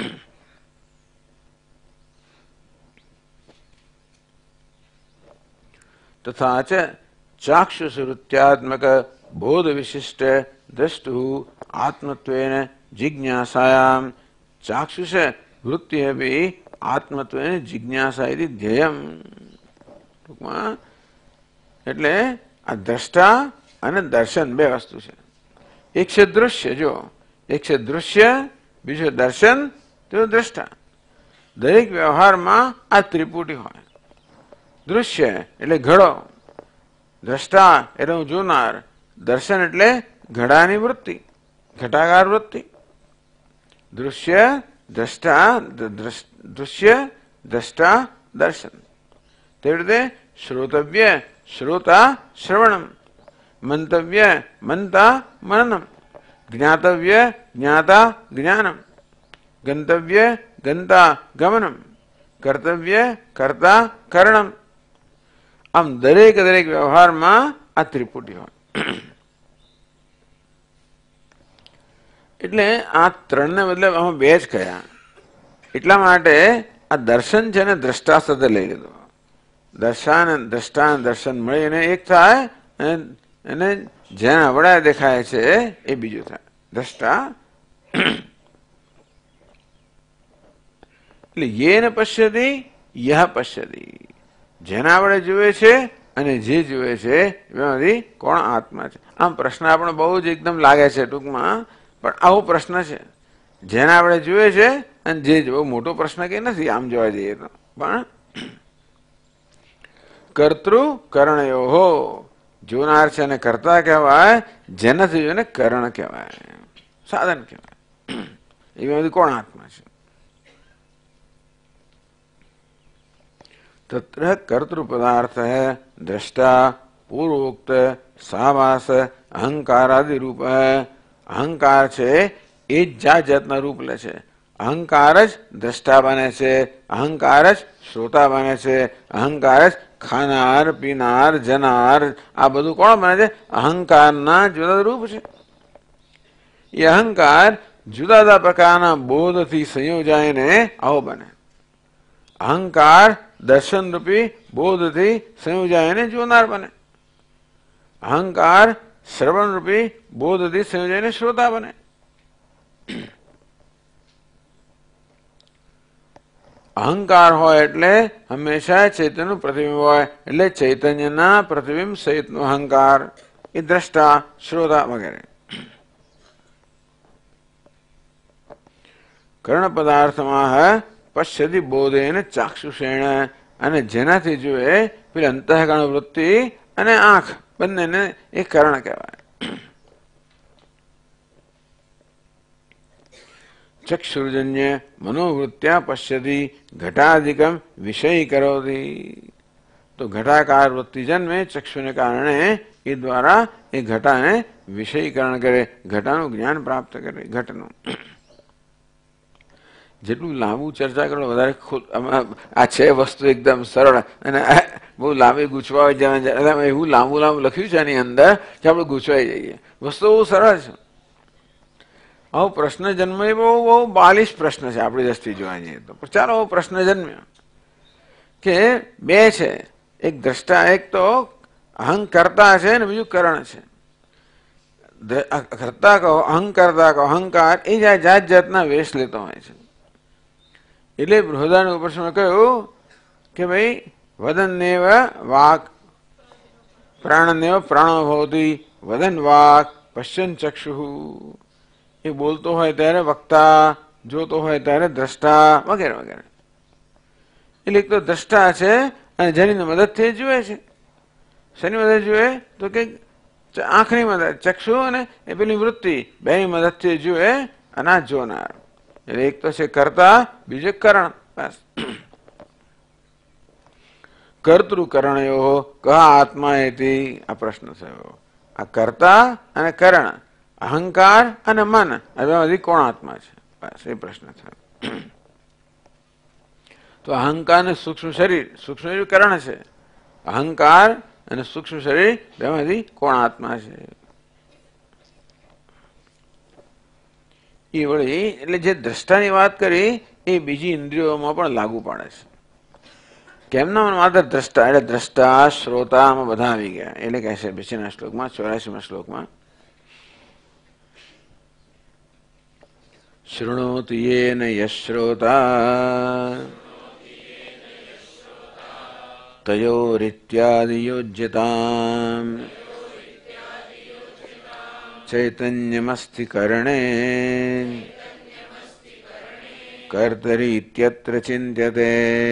તથા ચ ચાક્ષુષવૃત્ત્યાત્મક બોધ વિશિષ્ટ દ્રષ્ટુ આત્મત્વેન જિજ્ઞાસાયામ. ચાક્ષુષ વૃત્તિ અપી આત્મત્વેન જિજ્ઞાસા ઇતિ ધ્યેયમ. ટૂંકમાં એટલે આ દ્રષ્ટા અને દર્શન બે વસ્તુ છે. એક છે દૃશ્ય, જો એક છે દૃશ્ય, બીજું દર્શન, તો દ્રષ્ટા. દરેક વ્યવહારમાં આ ત્રિપુટી હોય. દૃશ્ય એટલે ઘડો, દ્રષ્ટા એટલે હું જોનાર, દર્શન એટલે ઘડાની વૃત્તિ, ઘટાકાર વૃત્તિ. દૃશ્ય દ્રષ્ટા, દૃશ્ય દ્રષ્ટા દર્શન. તેવી રીતે શ્રોતવ્ય શ્રોતા શ્રવણમ, મંતવ્ય મંતા મનનમ, જ્ઞાતવ્ય જ્ઞાતા જ્ઞાનમ, ગંતવ્ય ગંતા ગમનમ, કર્તવ્ય કર્તા કરણમ. આમ દરેક વ્યવહારમાં આ ત્રિપુટી હોય. એટલે આ ત્રણને બદલે આમાં બે જ કયા. એટલા માટે આ દર્શન છે ને દ્રષ્ટા શબ્દ લઈ લીધો. દ્રષ્ટા દર્શન મળીને એક થાય અને જેના વડા દેખાય છે એ બીજું થાય. દ્રષ્ટા એટલે યેન પશ્યતિ યહ પશ્યતિ. જેના વડે જુએ છે અને જે જુએ છે એમાંથી કોણ આત્મા છે. આમ પ્રશ્ન આપણને બહુ જ એકદમ લાગે છે ટૂંકમાં, પણ આવો પ્રશ્ન છે. જેના વડે જુએ છે અને જે બહુ મોટો પ્રશ્ન કે નથી આમ જોવા જઈએ તો. પણ કર્તૃ કરણયોહો. જોનાર છે અને કર્તા કહેવાય, જેનાથી જોઈને કરણ કહેવાય, સાધન કહેવાય. એમાંથી કોણ આત્મા છે? तत्र कर्तृ पदार्थ है दृष्टा पूर्वोक्त सावास अहंकारादि रूप है. અહંકાર છે એ જ જાત જાતના રૂપ લે છે. અહંકાર જ દ્રષ્ટા બને છે, અહંકાર જ શ્રોતા બને છે, અહંકાર જ ખાનાર પીનાર જનાર, આ બધું કોણ બને છે? અહંકારના જુદા રૂપ છે. એ અહંકાર જુદા જુદા પ્રકારના બોધથી સંયોજાઈને આવો બને. અહંકાર દર્શન રૂપી બોધથી સંયોજાઈને જોનાર બને. અહંકાર શ્રવણ રૂપી બોધથી સંયોજાઈને શ્રોતા બને. અહંકાર હોય એટલે હંમેશા ચૈતન્યનું પ્રતિબિંબ હોય, એટલે ચૈતન્યના પ્રતિબિંબ સહિતનો અહંકાર, એ દ્રષ્ટા શ્રોતા વગેરે. કર્ણ પદાર્થમાં પશ્યતિ બોધેન ચાક્ષુષેણ, અને જેનાથી જુએ પેલી અંતઃકરણ વૃત્તિ અને આંખ બંનેને એ કર્ણ કહેવાય. ચક્ષુર્જન્ય મનોવૃત્ત્યા પશ્યતિ ઘટાધિકમ વિષય કરોતી. તો ઘટાકાર વૃત્તિ જન્મે ચક્ષુને કારણે, એ દ્વારા એ ઘટાને વિષયીકરણ કરે, ઘટાનું જ્ઞાન પ્રાપ્ત કરે. ઘટનું જેટલું લાંબુ ચર્ચા કરો વધારે આ છે વસ્તુ એકદમ સરળ, અને બહુ લાંબી ગૂંચવાઈ જવા, એવું લાંબુ લખ્યું છે એની અંદર કે આપણે ગૂંચવાઈ જઈએ. વસ્તુ બહુ સરળ છે. આવો પ્રશ્ન જન્મ એ બહુ બહુ બાલિશ પ્રશ્ન છે આપણી દ્રષ્ટિએ જોવા જઈએ તો. ચાલો આવો પ્રશ્ન જન્મ્યો કે બે છે, એક દ્રષ્ટા, એક તો અહંકર્તા છે ને બીજું કરણ છે. કર્તા કહો અહંકર્તા કહો, અહંકાર એ જાત જાતના વેશ લેતો હોય છે. એટલે બૃહદારણ્યક ઉપનિષદમાં કહ્યું કે ભાઈ વદનેવ વાક પ્રાણનેવ પ્રાણો ભવતિ, વદન વાક પશ્ચન ચક્ષુ. એ બોલતો હોય ત્યારે વક્તા, જોતો હોય ત્યારે દ્રષ્ટા વગેરે વગેરે. એટલે એક તો દ્રષ્ટા છે અને જેની મદદથી જુએ છે. શેની મદદ જુએ? તો કે આંખની મદદ, ચક્ષુ અને એ પેલી વૃત્તિ બેની મદદથી જુએ અને આ જોનાર. એટલે એક તો છે કર્તા, બીજું કરણ. બસ. કર્તૃકરણયો કહ આત્મા એથી આ પ્રશ્ન થયો. આ કર્તા અને કરણ, અહંકાર અને મન, આ કોણ આત્મા છે? બસ એ પ્રશ્ન થયો. તો અહંકાર અને સૂક્ષ્મ શરીર, સૂક્ષ્મ શરીર કરણ છે. અહંકાર અને સૂક્ષ્મ શરીર બેમાંથી કોણ આત્મા છે? એ વળી એટલે જે દ્રષ્ટાની વાત કરી એ બીજી ઇન્દ્રિયોમાં પણ લાગુ પડે છે. કેમના માત્ર દ્રષ્ટા, એટલે દ્રષ્ટા શ્રોતામાં બધા આવી ગયા. એટલે કહે છે પછીના શ્લોકમાં, 84મા શ્લોકમાં, શૃણોતિ યેન યશ્રોતા તયોરિત્યાદિ યોજ્યતામ ચૈતન્યમસ્તિ કરણે કર્તરી ઇત્યત્ર ચિંત્યતે.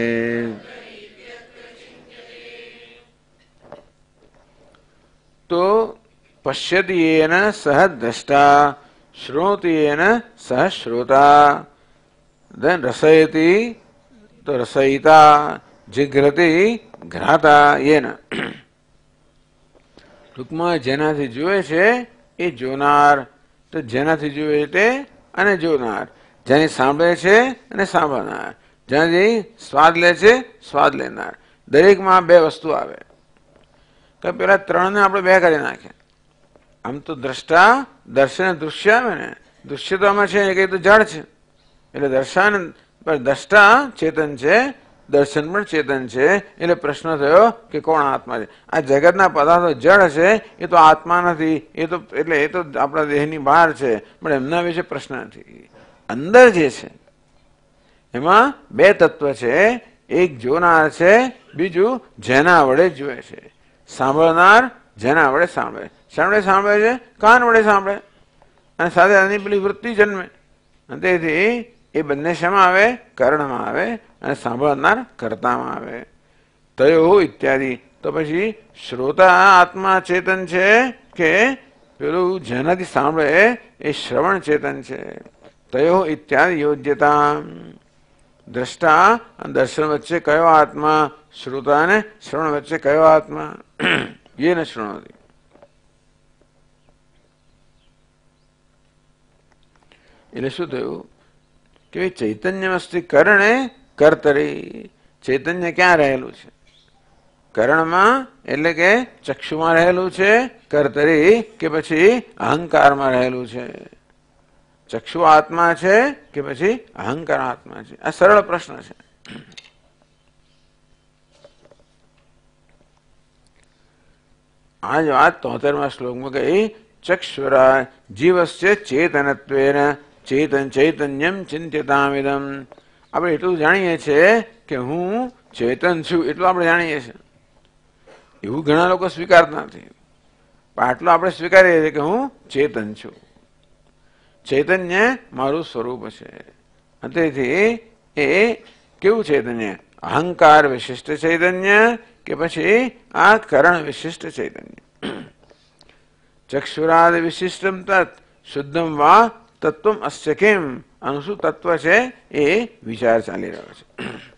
તો પશ્યતિ યેન સહ દ્રષ્ટા, શ્રોતિ યેન સહ શ્રોતા, દેન રસયતિ તો રસયિતા, જિઘ્રતિ ઘ્રાતા યેન. ટૂંકમાં જેનાથી જુએ છે એ જોનાર, તો જેનાથી જુએ તે અને જોનાર, જેની સાંભળે છે અને સાંભળનાર, જેનાથી સ્વાદ લે છે સ્વાદ લેનાર. દરેકમાં બે વસ્તુ આવે. કે પેલા ત્રણને આપણે બે કરી નાખ્યા. આમ તો દ્રષ્ટા, દર્શન, દૃશ્ય આવે ને. દૃશ્ય તો આમાં છે એ કઈ તો જડ છે, એટલે દર્શન પર દ્રષ્ટા ચેતન છે, દર્શન પણ ચેતન છે. એટલે પ્રશ્ન થયો કે કોણ આત્મા છે? આ જગતના પદાર્થો જડ છે, એ તો આત્મા નથી. એ તો એટલે એ તો આપણા દેહની બહાર છે, પણ એમના વિશે પ્રશ્ન નથી. અંદર જે છે એમાં બે તત્વ છે. એક જોનાર છે, બીજું જેના વડે જુએ છે. સાંભળનાર જેના વડે સાંભળે. શા વડે સાંભળે છે? કાન વડે સાંભળે, અને સાથે આની પેલી વૃત્તિ જન્મે. તેથી એ બંને શેમાં આવે? કર્ણમાં આવે, અને સાંભળનાર કર્તામાં આવે. તયો ઇત્યાદિ. તો પછી શ્રોતા આત્મા ચેતન છે કે પેલું જેનાથી સાંભળે એ શ્રવણ ચેતન છે? તયો ઇત્યાદિ યોજ્યતા. દ્રષ્ટા અને દર્શન વચ્ચે કયો આત્મા, શ્રોતા અને શ્રવણ વચ્ચે કયો આત્મા? યેન શૃણોતિ. એટલે શું થયું કે ચૈતન્યમસ્તિ કરણે કર્તરી. ચૈતન્ય ક્યાં રહેલું છે? કરણમાં, એટલે કે ચક્ષુમાં રહેલું છે, કર્તરી કે પછી અહંકારમાં રહેલું છે? ચક્ષુ આત્મા છે કે પછી અહંકાર આત્મા છે? આ સરળ પ્રશ્ન છે. આ જ વાત 73મા શ્લોકમાં કહી, ચક્ષુરા જીવસ્ય ચેતનત્વેન ચૈતન્યમ ચિંત્યતામિદમ. આપણે એટલું જાણીએ છીએ કે હું ચેતન છું, એટલું આપણે જાણીએ છીએ. એવું ઘણા લોકો સ્વીકારતા નથી, પણ આટલું આપણે સ્વીકારીએ છીએ કે હું ચેતન છું. ચૈતન્ય મારું સ્વરૂપ છે. તેથી એ કેવું ચૈતન્ય? અહંકાર વિશિષ્ટ ચૈતન્ય કે પછી આ કરણ વિશિષ્ટ ચૈતન્ય? ચક્ષુરાદ વિશિષ્ટમ તત્ શુદ્ધમ વા તત્વમ અસ્ય કિમ. આનું શું તત્વ છે એ વિચાર ચાલી રહ્યો છે.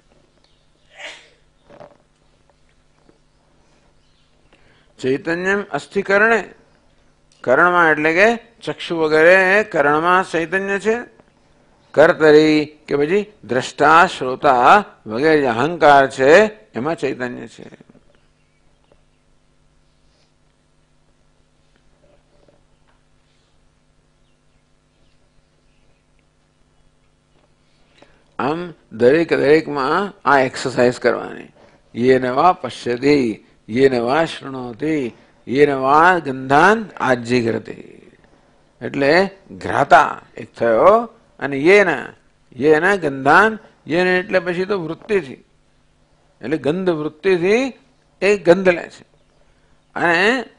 ચૈતન્યમ અસ્થિ કરણે. કરણમાં એટલે કે ચક્ષુ વગેરે કરણમાં ચૈતન્ય છે. કર્તરી કે પછી દ્રષ્ટા શ્રોતા વગેરે અહંકાર છે એમાં ચૈતન્ય છે. આમ દરેકમાં આ એક્સરસાઇઝ કરવાની. યે નવા પશ્યતિ, યે નવા શૃણોતિ, યે નવા ગંધાન આજીઘ્રતિ. એટલે ઘ્રાતા એક થયો, અને યેન ગંધાન, યેન એટલે પછી તો વૃત્તિથી, એટલે ગંધ વૃત્તિથી એ ગંધ લે છે. અને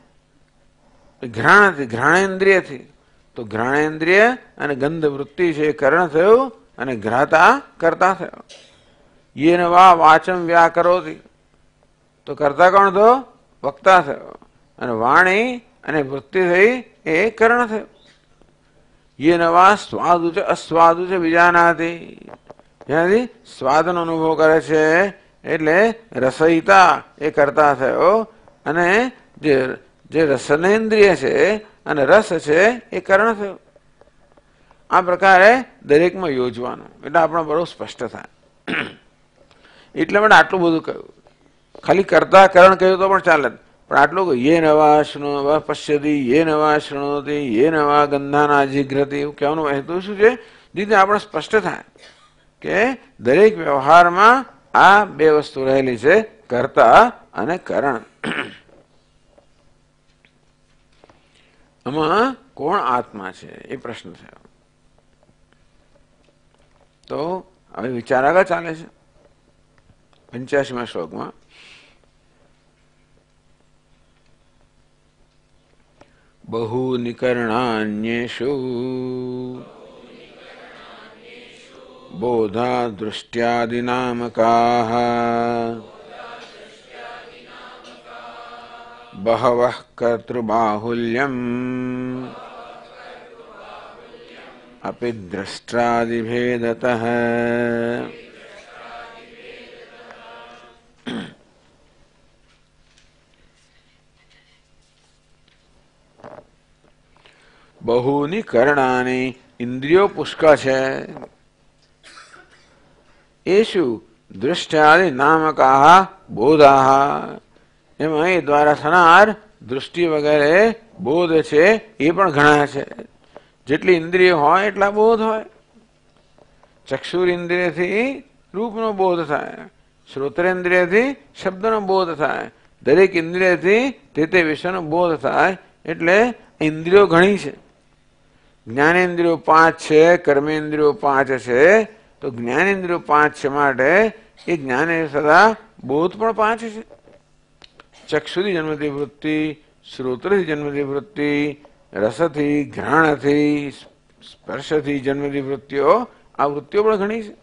ઘ્રાણેન્દ્રિયથી, તો ઘ્રાણેન્દ્રિય અને ગંધ વૃત્તિ છે એ કરણ થયું, અને ઘ્રાતા કરતા થયો. યેન વા વાચમ વ્યાકરોતિ, તો કરતા કોણ થયો? વક્તા થયો. અને વાણી અને વૃત્તિ થઈ એ કરણ થયો. યેન વા સ્વાદુ છે અસ્વાદુ છે વિજાનાતી, જ્યાંથી સ્વાદનો અનુભવ કરે છે, એટલે રસયિતા એ કરતા થયો. અને જે રસનેન્દ્રિય છે અને રસ છે એ કરણ થયો. આ પ્રકારે દરેકમાં યોજવાનું, એટલે આપણે બહુ સ્પષ્ટ થાય. એટલા માટે આટલું બધું કહ્યું. ખાલી કરતા કરણ કહ્યું તો પણ ચાલે, પણ આટલું કહ્યું યે નવા પશ્યતિ, યે નવા શૃણોતિ, યે નવા ગંધાના જીઘ્રતિ. એવું કહેવાનું હેતુ શું છે? જેથી આપણે સ્પષ્ટ થાય કે દરેક વ્યવહારમાં આ બે વસ્તુ રહેલી છે, કર્તા અને કરણ. આમાં કોણ આત્મા છે એ પ્રશ્ન થયો. તો હવે વિચાર આગળ ચાલે છે 85મા શ્લોકમાં. બહૂનિ કરણાન્યેષુ બોધા દૃષ્ટ્યાદિનામકાઃ બહવઃ કર્તૃબાહુલ્યમ અપિ દ્રષ્ટ્રાદિભેદતઃ. બહુની કરણાની, ઇન્દ્રિયો પુષ્કળ છે. એ શું? દૃષ્ટ્યાદિ નામકાઃ બોધાઃ, એમાં એ દ્વારા થનાર દૃષ્ટિ વગેરે બોધ છે એ પણ ઘણા છે. જેટલી ઇન્દ્રિય હોય એટલા બોધ હોય. ચક્ષુર ઇન્દ્રિયથી રૂપનો બોધ થાય, શ્રોત્રેન્દ્રિયથી શબ્દનો બોધ થાય, દરેક ઇન્દ્રિયથી તે વિષયનો બોધ થાય. એટલે ઇન્દ્રિયો ઘણી છે. જ્ઞાનેન્દ્રિયો 5 છે, કર્મેન્દ્રિયો 5 છે. તો જ્ઞાનેન્દ્રિયો 5 છે માટે એ જ્ઞાનેન્દ્રિય સદા બોધ પણ 5 છે. ચક્ષુથી જન્મતી વૃત્તિ, શ્રોત્રથી જન્મતી વૃત્તિ, રસથી, ઘ્રાણથી, સ્પર્શથી જન્મતી વૃત્તિઓ, આ વૃત્તિઓ પણ ઘણી છે.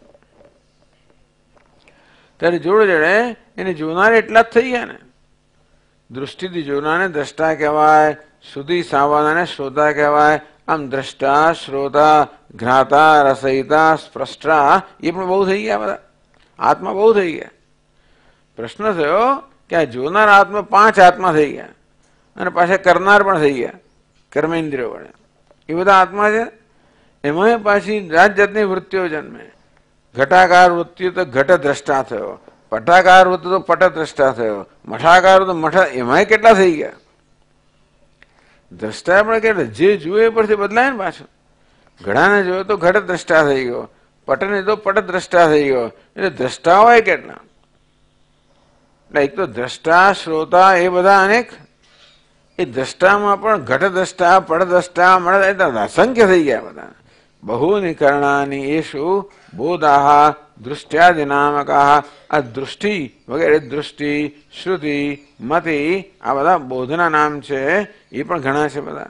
ત્યારે જોડે જોડે એને જોનાર એટલા જ થઈ ગયા ને. દૃષ્ટિથી જોનારને દ્રષ્ટા કહેવાય, શ્રુતિ સાંભળનારને શ્રોતા કહેવાય, આમ દ્રષ્ટા, શ્રોતા, ઘ્રાતા, રસયિતા, સ્પષ્ટા એ પણ બહુ થઈ ગયા બધા. આત્મા બહુ થઈ ગયા. પ્રશ્ન થયો કે આ જોનાર આત્મા 5 આત્મા થઈ ગયા અને પાછા કરનાર પણ થઈ ગયા કર્મેન્દ્રિયો વડે. એ બધા આત્મા છે. એમાં પાછી જાત જાતની વૃત્તિઓ જન્મે. ઘટાકાર વૃત્તિ તો ઘટ દ્રષ્ટા થયો, પટાકાર વૃત્તિ તો પટ દ્રષ્ટા થયો, મઠાકાર તો મઠ. એમાંય કેટલા થઈ ગયા દ્રષ્ટા પણ કેટલા. જે જુએ પરથી બદલાય ને પાછું. ઘડાને જોયો તો ઘટ દ્રષ્ટા થઈ ગયો, પટને તો પટ દ્રષ્ટા થઈ ગયો. એટલે દ્રષ્ટા હોય કેટલા. એક તો દ્રષ્ટા, શ્રોતા એ બધા અનેક. એ દ્રષ્ટામાં પણ ઘટ દ્રષ્ટા, પટ દ્રષ્ટા મળે અસંખ્ય થઈ ગયા બધા. બહુની કરણાની એશુ બોધાહ દૃષ્ટ્યાદિનામકાહ. આ દૃષ્ટિ વગેરે, દૃષ્ટિ, શ્રુતિ, મતિ આ બધા બોધના નામ છે. એ પણ ઘણા છે બધા.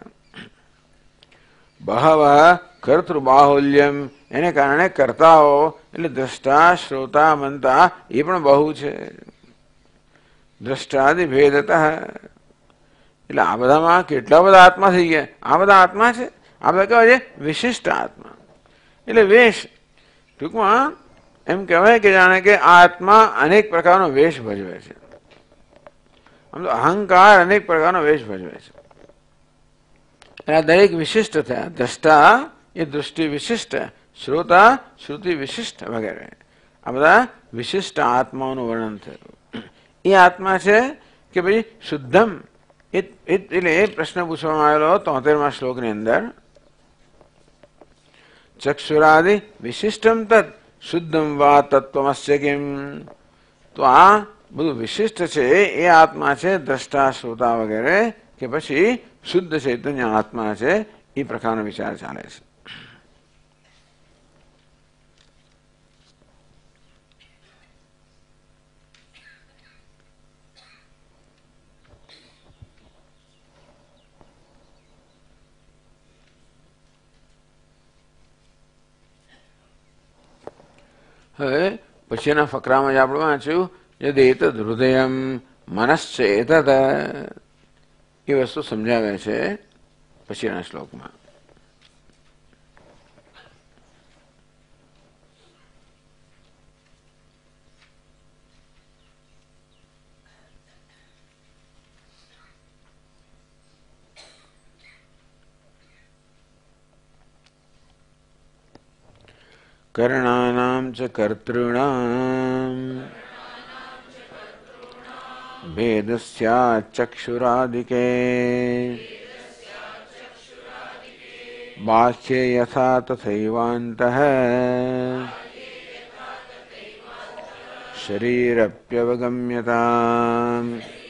બહવ કર્તૃબાહુલ્યમ એને કારણે કર્તાઓ એટલે દ્રષ્ટા, શ્રોતા, મંતા એ પણ બહુ છે. દ્રષ્ટાદિ ભેદતઃ એટલે આ બધામાં કેટલા બધા આત્મા થઈ ગયા. આ બધા આત્મા છે. આ બધા કહેવાય છે વિશિષ્ટ આત્મા. એટલે વેશ ટૂંકમાં એમ કહેવાય કે જાણે કે આ આત્મા અનેક પ્રકારનો વેશ ભજવે છે. આમ તો અહંકાર અનેક પ્રકારનો વેશ ભજવે છે. આ દરેક વિશિષ્ટ થયા. દ્રષ્ટા એ દૃષ્ટિ વિશિષ્ટ, શ્રોતા શ્રુતિ વિશિષ્ટ વગેરે. આ બધા વિશિષ્ટ આત્માઓનું વર્ણન થયું. એ આત્મા છે કે ભાઈ શુદ્ધમ. એટલે એ પ્રશ્ન પૂછવામાં આવેલો 73મા શ્લોકની અંદર. ચક્ષુરાદિ વિશિષ્ટમ તત્ શુદ્ધમ વા તત્વમસ્ય કિમ. તો આ બધું વિશિષ્ટ છે એ આત્મા છે દ્રષ્ટા, શ્રોતા વગેરે કે પછી શુદ્ધ ચૈતન્ય આત્મા છે. એ પ્રકારનો વિચાર ચાલે છે. હવે પછીના ફકરામાં જ આપણે વાંચ્યું યદ એતદ હૃદયમ મનશ્ચ એતદ. એ વસ્તુ સમજાવે છે પછીના શ્લોકમાં. કર્ણાનામ ચ કર્તॄણામ ભેદસ્યાત ચક્ષુરાદિકે બાહ્યે યથા તથૈવાંતઃ શરીરપ્યવગમ્યતામ.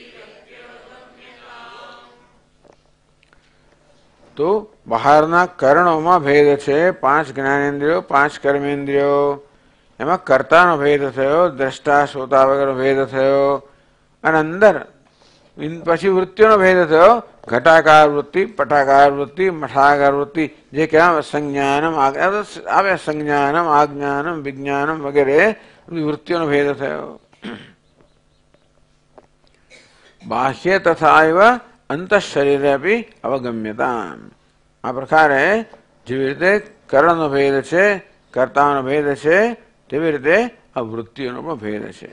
તો બહારના કર્ણોમાં ભેદ છે. 5 જ્ઞાનેન્દ્રિયો, 5 કર્મેન્દ્રિયો. એમાં કર્તાનો ભેદ થયો, દ્રષ્ટા, શ્રોતા વગેરે ભેદ થયો. અને અંદર પછી વૃત્તિઓનો ભેદ થયો. ઘટાકાર વૃત્તિ, પટાકાર વૃત્તિ, મઠાકાર વૃત્તિ જે કહેવાય સંજ્ઞાનમ આવે. સંજ્ઞાનમ, આજ્ઞાનમ, વિજ્ઞાનમ વગેરે વૃત્તિઓનો ભેદ થયો. બાહ્ય તથા એવ અંતઃશરીરે અપી અવગમ્યતા. આ પ્રકારે જેવી રીતે કર્ણનો ભેદ છે, કર્તાનો ભેદ છે, તેવી રીતે આ વૃત્તિઓનો પણ ભેદ છે.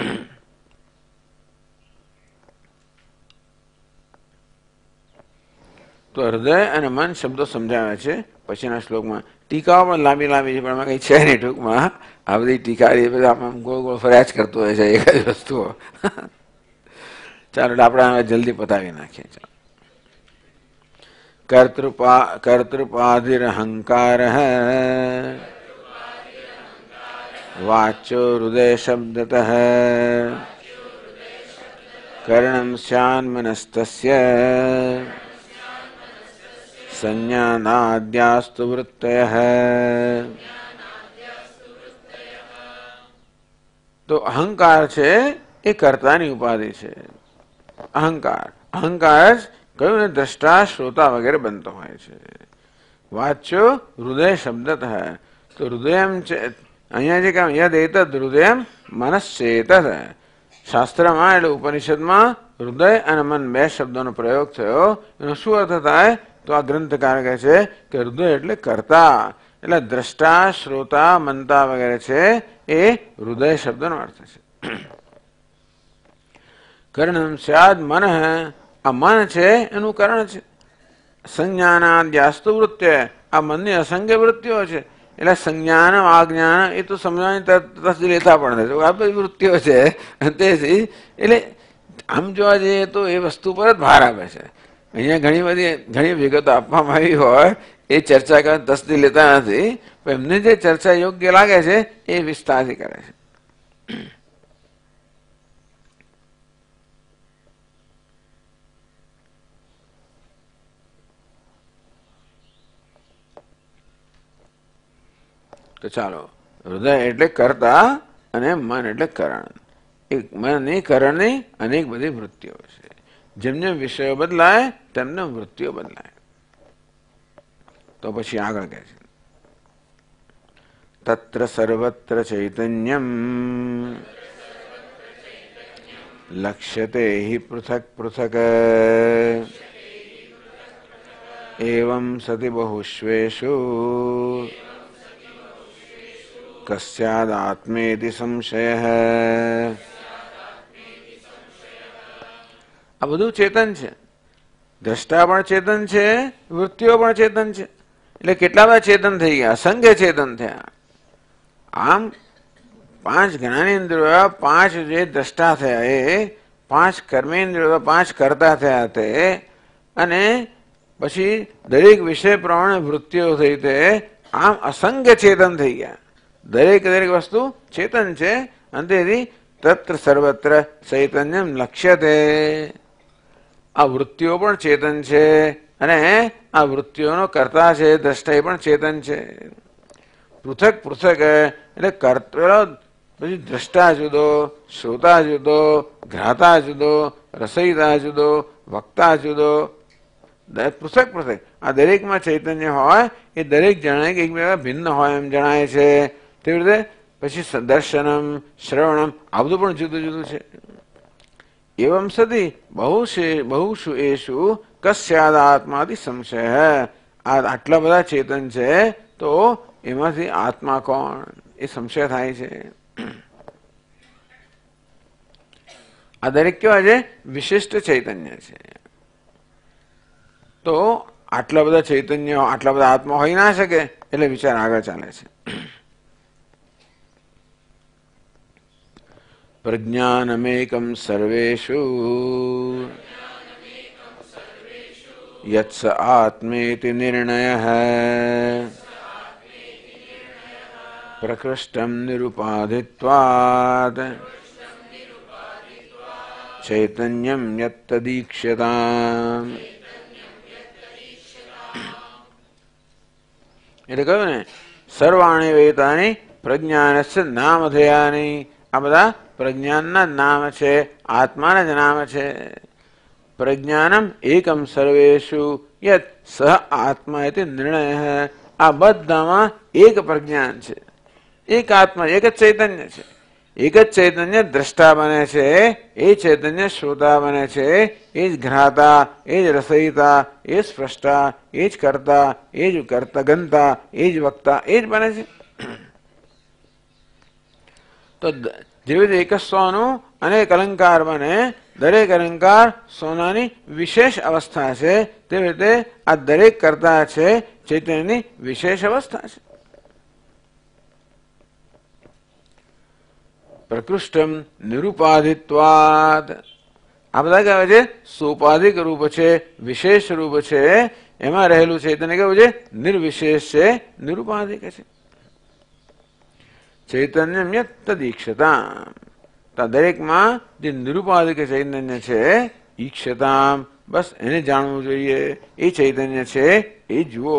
તો હૃદય અને મન શબ્દો સમજાવે છે પછીના શ્લોકમાં. ટીકાઓ પણ લાંબી લાંબી છે, પણ એમાં કઈ છે નહીં. ટૂંકમાં આ બધી ટીકા બધા ગોળ ગોળ ફર્યા જ કરતું હોય છે એક જ વસ્તુઓ. ચાલો એટલે આપણે જલ્દી પતાવી નાખીએ. ચાલો. કર્તૃપાધિરહંકાર વાચ્યો હૃદય શબ્દત કર્ણમ સ્યાન્મનસ્તસ્ય સંજ્ઞાનાદ્યાસ્તુ વૃત્તયઃ. તો અહંકાર છે એ કર્તાની ઉપાધિ છે. અહંકાર અહંકાર કયું ને દ્રષ્ટા, શ્રોતા વગેરે બનતો હોય છે. વાચ્યો હૃદય શબ્દત. તો હૃદય છે અહીંયા જે કામ યદ એતદ હૃદય મનશ્ચેતત. શાસ્ત્રમાં એટલે ઉપનિષદમાં હૃદય અને મન 2 શબ્દોનો પ્રયોગ થયો. એનો શું અર્થ થાય તો આ ગ્રંથકાર કહે છે કે હૃદય એટલે કર્તા, એટલે દ્રષ્ટા, શ્રોતા, મનતા વગેરે છે એ હૃદય શબ્દનો અર્થ છે. કર્ણમ સ્યાદ મન, આ મન છે એનું કર્ણ છે. સંજ્ઞાનાદ્યાસ્તુ વૃત્ય, આ મનની અસંખ્ય વૃત્તિઓ છે. એટલે સંજ્ઞાન આજ્ઞાન એ તો સમજવાની તરત લેતા પણ નથી, આ બધી વૃત્તિઓ છે. તેથી એટલે આમ જોવા જઈએ તો એ વસ્તુ પર જ ભાર આપે છે. અહીંયા ઘણી વિગતો આપવામાં આવી હોય એ ચર્ચા કરવા તસદી લેતા નથી, પણ એમને જે ચર્ચા યોગ્ય લાગે છે એ વિસ્તારથી કરે છે. તો ચાલો, હૃદય એટલે કર્તા અને મન એટલે કરણ. એક મનની કરણની અનેક બધી વૃત્તિઓ છે. જેમ જેમ વિષયો બદલાય તેમ તેમ વૃત્તિઓ બદલાય. તો પછી આગળ કહે છે તત્ર સર્વત્ર ચૈતન્યમ લક્ષ્યતે હિ પૃથક પૃથક એવં સતિ બહુષ્વેષુ કસ્યાદ આત્મેતિ સંશયઃ. આ બધું ચેતન છે. દ્રષ્ટા પણ ચેતન છે, વૃત્તિઓ પણ ચેતન છે. એટલે કેટલા બધા ચેતન થઈ ગયા, અસંખ્ય ચેતન થયા. આમ 5 જ્ઞાનેન્દ્રિયો, 5 જે દ્રષ્ટા થયા એ 5 કર્મેન્દ્રિયો, 5 કરતા થયા તે, અને પછી દરેક વિષય પ્રમાણે વૃત્તિઓ થઈ તે, આમ અસંખ્ય ચેતન થઈ ગયા. દરેક વસ્તુ ચેતન છે. અને તેથી તત્ર સર્વત્ર ચૈતન્યમ લક્ષ્યતે. આ વૃત્તિઓ પણ ચેતન છે અને આ વૃત્તિઓનો કર્તા છે, દ્રષ્ટા પણ ચેતન છે. પૃથક પૃથક એટલે કર્તા, પછી દ્રષ્ટા જુદો, શ્રોતા જુદો, ઘ્રાતા જુદો, રસયિતા જુદો, વક્તા જુદો, પૃથક પૃથક. આ દરેકમાં ચૈતન્ય હોય એ દરેક જણાય કે એકબીજા ભિન્ન હોય એમ જણાય છે. તેવી રીતે પછી દર્શનમ, શ્રવણમ આ બધું પણ જુદું જુદું છે. એવમ સતી બહુષુ એષુ કસ્યાદ આત્માદિ સંશય. આટલા બધા ચેતન છે તો એમાંથી આત્મા કોણ એ સંશય થાય છે. આ દરેક કેવા છે? વિશિષ્ટ ચૈતન્ય છે. તો આટલા બધા ચૈતન્ય, આટલા બધા આત્મા હોઈ ના શકે. એટલે વિચાર આગળ ચાલે છે. પ્રજ્ઞાનમેકમ સર્વેષુ યત્સ આત્મેતિ નિર્ણયઃ પ્રકૃષ્ટમ નિરુપાધિત્વાત ચૈતન્યમ યત્તદીક્ષ્યતામ. એટલે કહ્યું ને, સર્વાણી વેતાની પ્રજ્ઞાનસ્ય નામધેયાની. આ બધા પ્રજ્ઞાનના નામ છે, આત્માના જ નામ છે. પ્રજ્ઞાનમ એકમ સર્વેષુ યત સહ આત્મા ઇતિ નિર્ણય. આ બધામાં એક પ્રજ્ઞાન છે, એક આત્મા, એક જ ચૈતન્ય છે. એક જ ચૈતન્ય દ્રષ્ટા બને છે, એ ચૈતન્ય શ્રોતા બને છે, એ જ ઘ્રાતા, એ જ રસયિતા, એ જ સ્પષ્ટા, એ જ કર્તા, એ જ ગંતા, એ જ વક્તા, એ જ બને છે. તો જેવી રીતે એક જ સોનું અનેક અલંકાર બને, દરેક અલંકાર સોનાની વિશેષ અવસ્થા છે, તેવી રીતે આ દરેક કરતા છે ચૈતન્યની વિશેષ અવસ્થા છે. પ્રકૃષ્ટમ નિરુપાધિત્વાદ. આ બધા કહેવાય છે સોપાધિક રૂપ છે, વિશેષ રૂપ છે. એમાં રહેલું ચૈતન્ય કેવું છે? નિર્વિશેષ છે, નિરુપાધિક છે. ચૈતન્યમ યત્તદીક્ષ્યતામ. દરેકમાં જે નિરુપાધિક ચૈતન્ય છે, ઈક્ષતામ, બસ એને જાણવું જોઈએ. એ ચૈતન્ય છે એ જુઓ.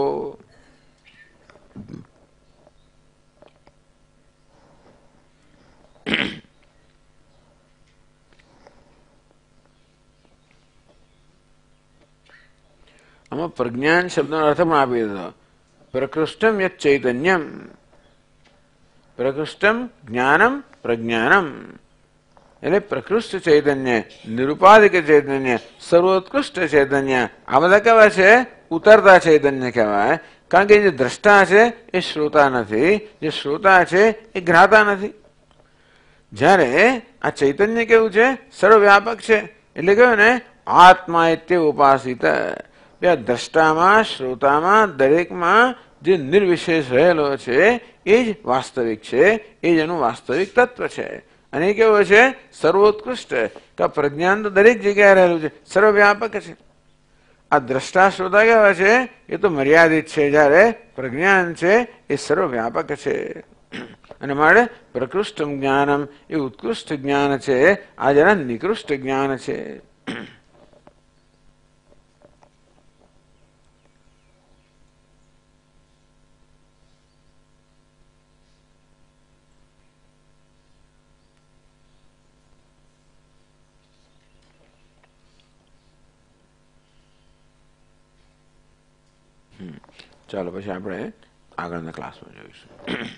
આમાં પ્રજ્ઞાન શબ્દનો અર્થ પણ આપી દીધો. પ્રકૃષ્ટમ યત ચૈતન્યમ. પ્રકૃષ્ટમ જ્ઞાનમ પ્રજ્ઞાનમ. એટલે પ્રકૃષ્ટ ચૈતન્ય, નિરુપાધિક ચૈતન્ય, સર્વોત્કૃષ્ટ ચૈતન્ય, આ બધા કેવા છે? ઉતરતા ચૈતન્ય કહેવાય. કારણ કે જે દ્રષ્ટા છે એ શ્રોતા નથી, જે શ્રોતા છે એ જ્ઞાતા નથી. જ્યારે આ ચૈતન્ય કેવું છે? સર્વવ્યાપક છે. એટલે કેવું ને, આત્મા ઇત્ય ઉપાસિત. દ્રષ્ટામાં, શ્રોતામાં, દરેકમાં જે નિર્વિશેષ રહેલો છે એ જ વાસ્તવિક છે, એ જ એનું વાસ્તવિક તત્વ છે. અને એ કેવો છે? સર્વોત્કૃષ્ટ. કે પ્રજ્ઞાન તો દરેક જગ્યાએ રહેલું છે, સર્વવ્યાપક છે. આ દ્રષ્ટા શ્રોતા કેવા છે? એ તો મર્યાદિત છે, જ્યારે પ્રજ્ઞાન છે એ સર્વવ્યાપક છે. અને માટે પ્રકૃષ્ટ જ્ઞાનમ એ ઉત્કૃષ્ટ જ્ઞાન છે, આ જરા નિકૃષ્ટ જ્ઞાન છે. ચાલો પછી આપણે આગળના ક્લાસમાં જોઈશું.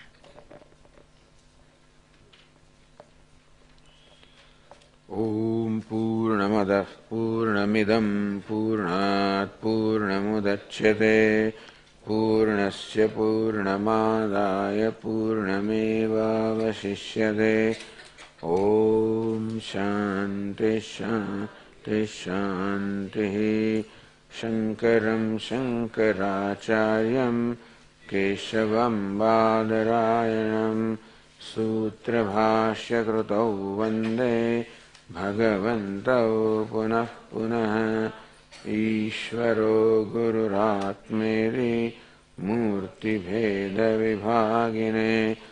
ઓમ પૂર્ણમદ પૂર્ણમિદમ પૂર્ણાત પૂર્ણમુદચ્યતે પૂર્ણસ્ય પૂર્ણમાદાય પૂર્ણમેવાવશિષ્યતે. ઓમ શાંતિ શાંતિ શાંતિ. શંકરં શંકરાચાર્યં કેશવં બાદરાયણં સૂત્રભાષ્યકૃતૌ વંદે ભગવन्तौ પુનઃ પુનઃ. ઈશ્વરો ગુરુરાત્મેતિ મૂર્તિભેદવિભાગિને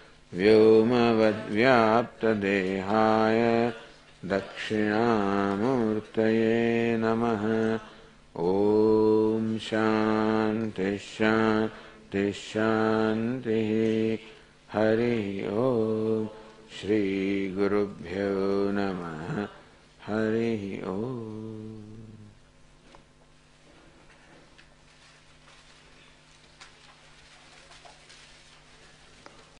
વ્યોમવદ્વ્યાપ્તદેહાય દક્ષિણામૂર્તયે નમઃ. ઓમ શાંતિ શાંતિ શાંતિ. હરિ ઓમ. શ્રી ગુરુભ્યો નમઃ. હરિ ઓમ.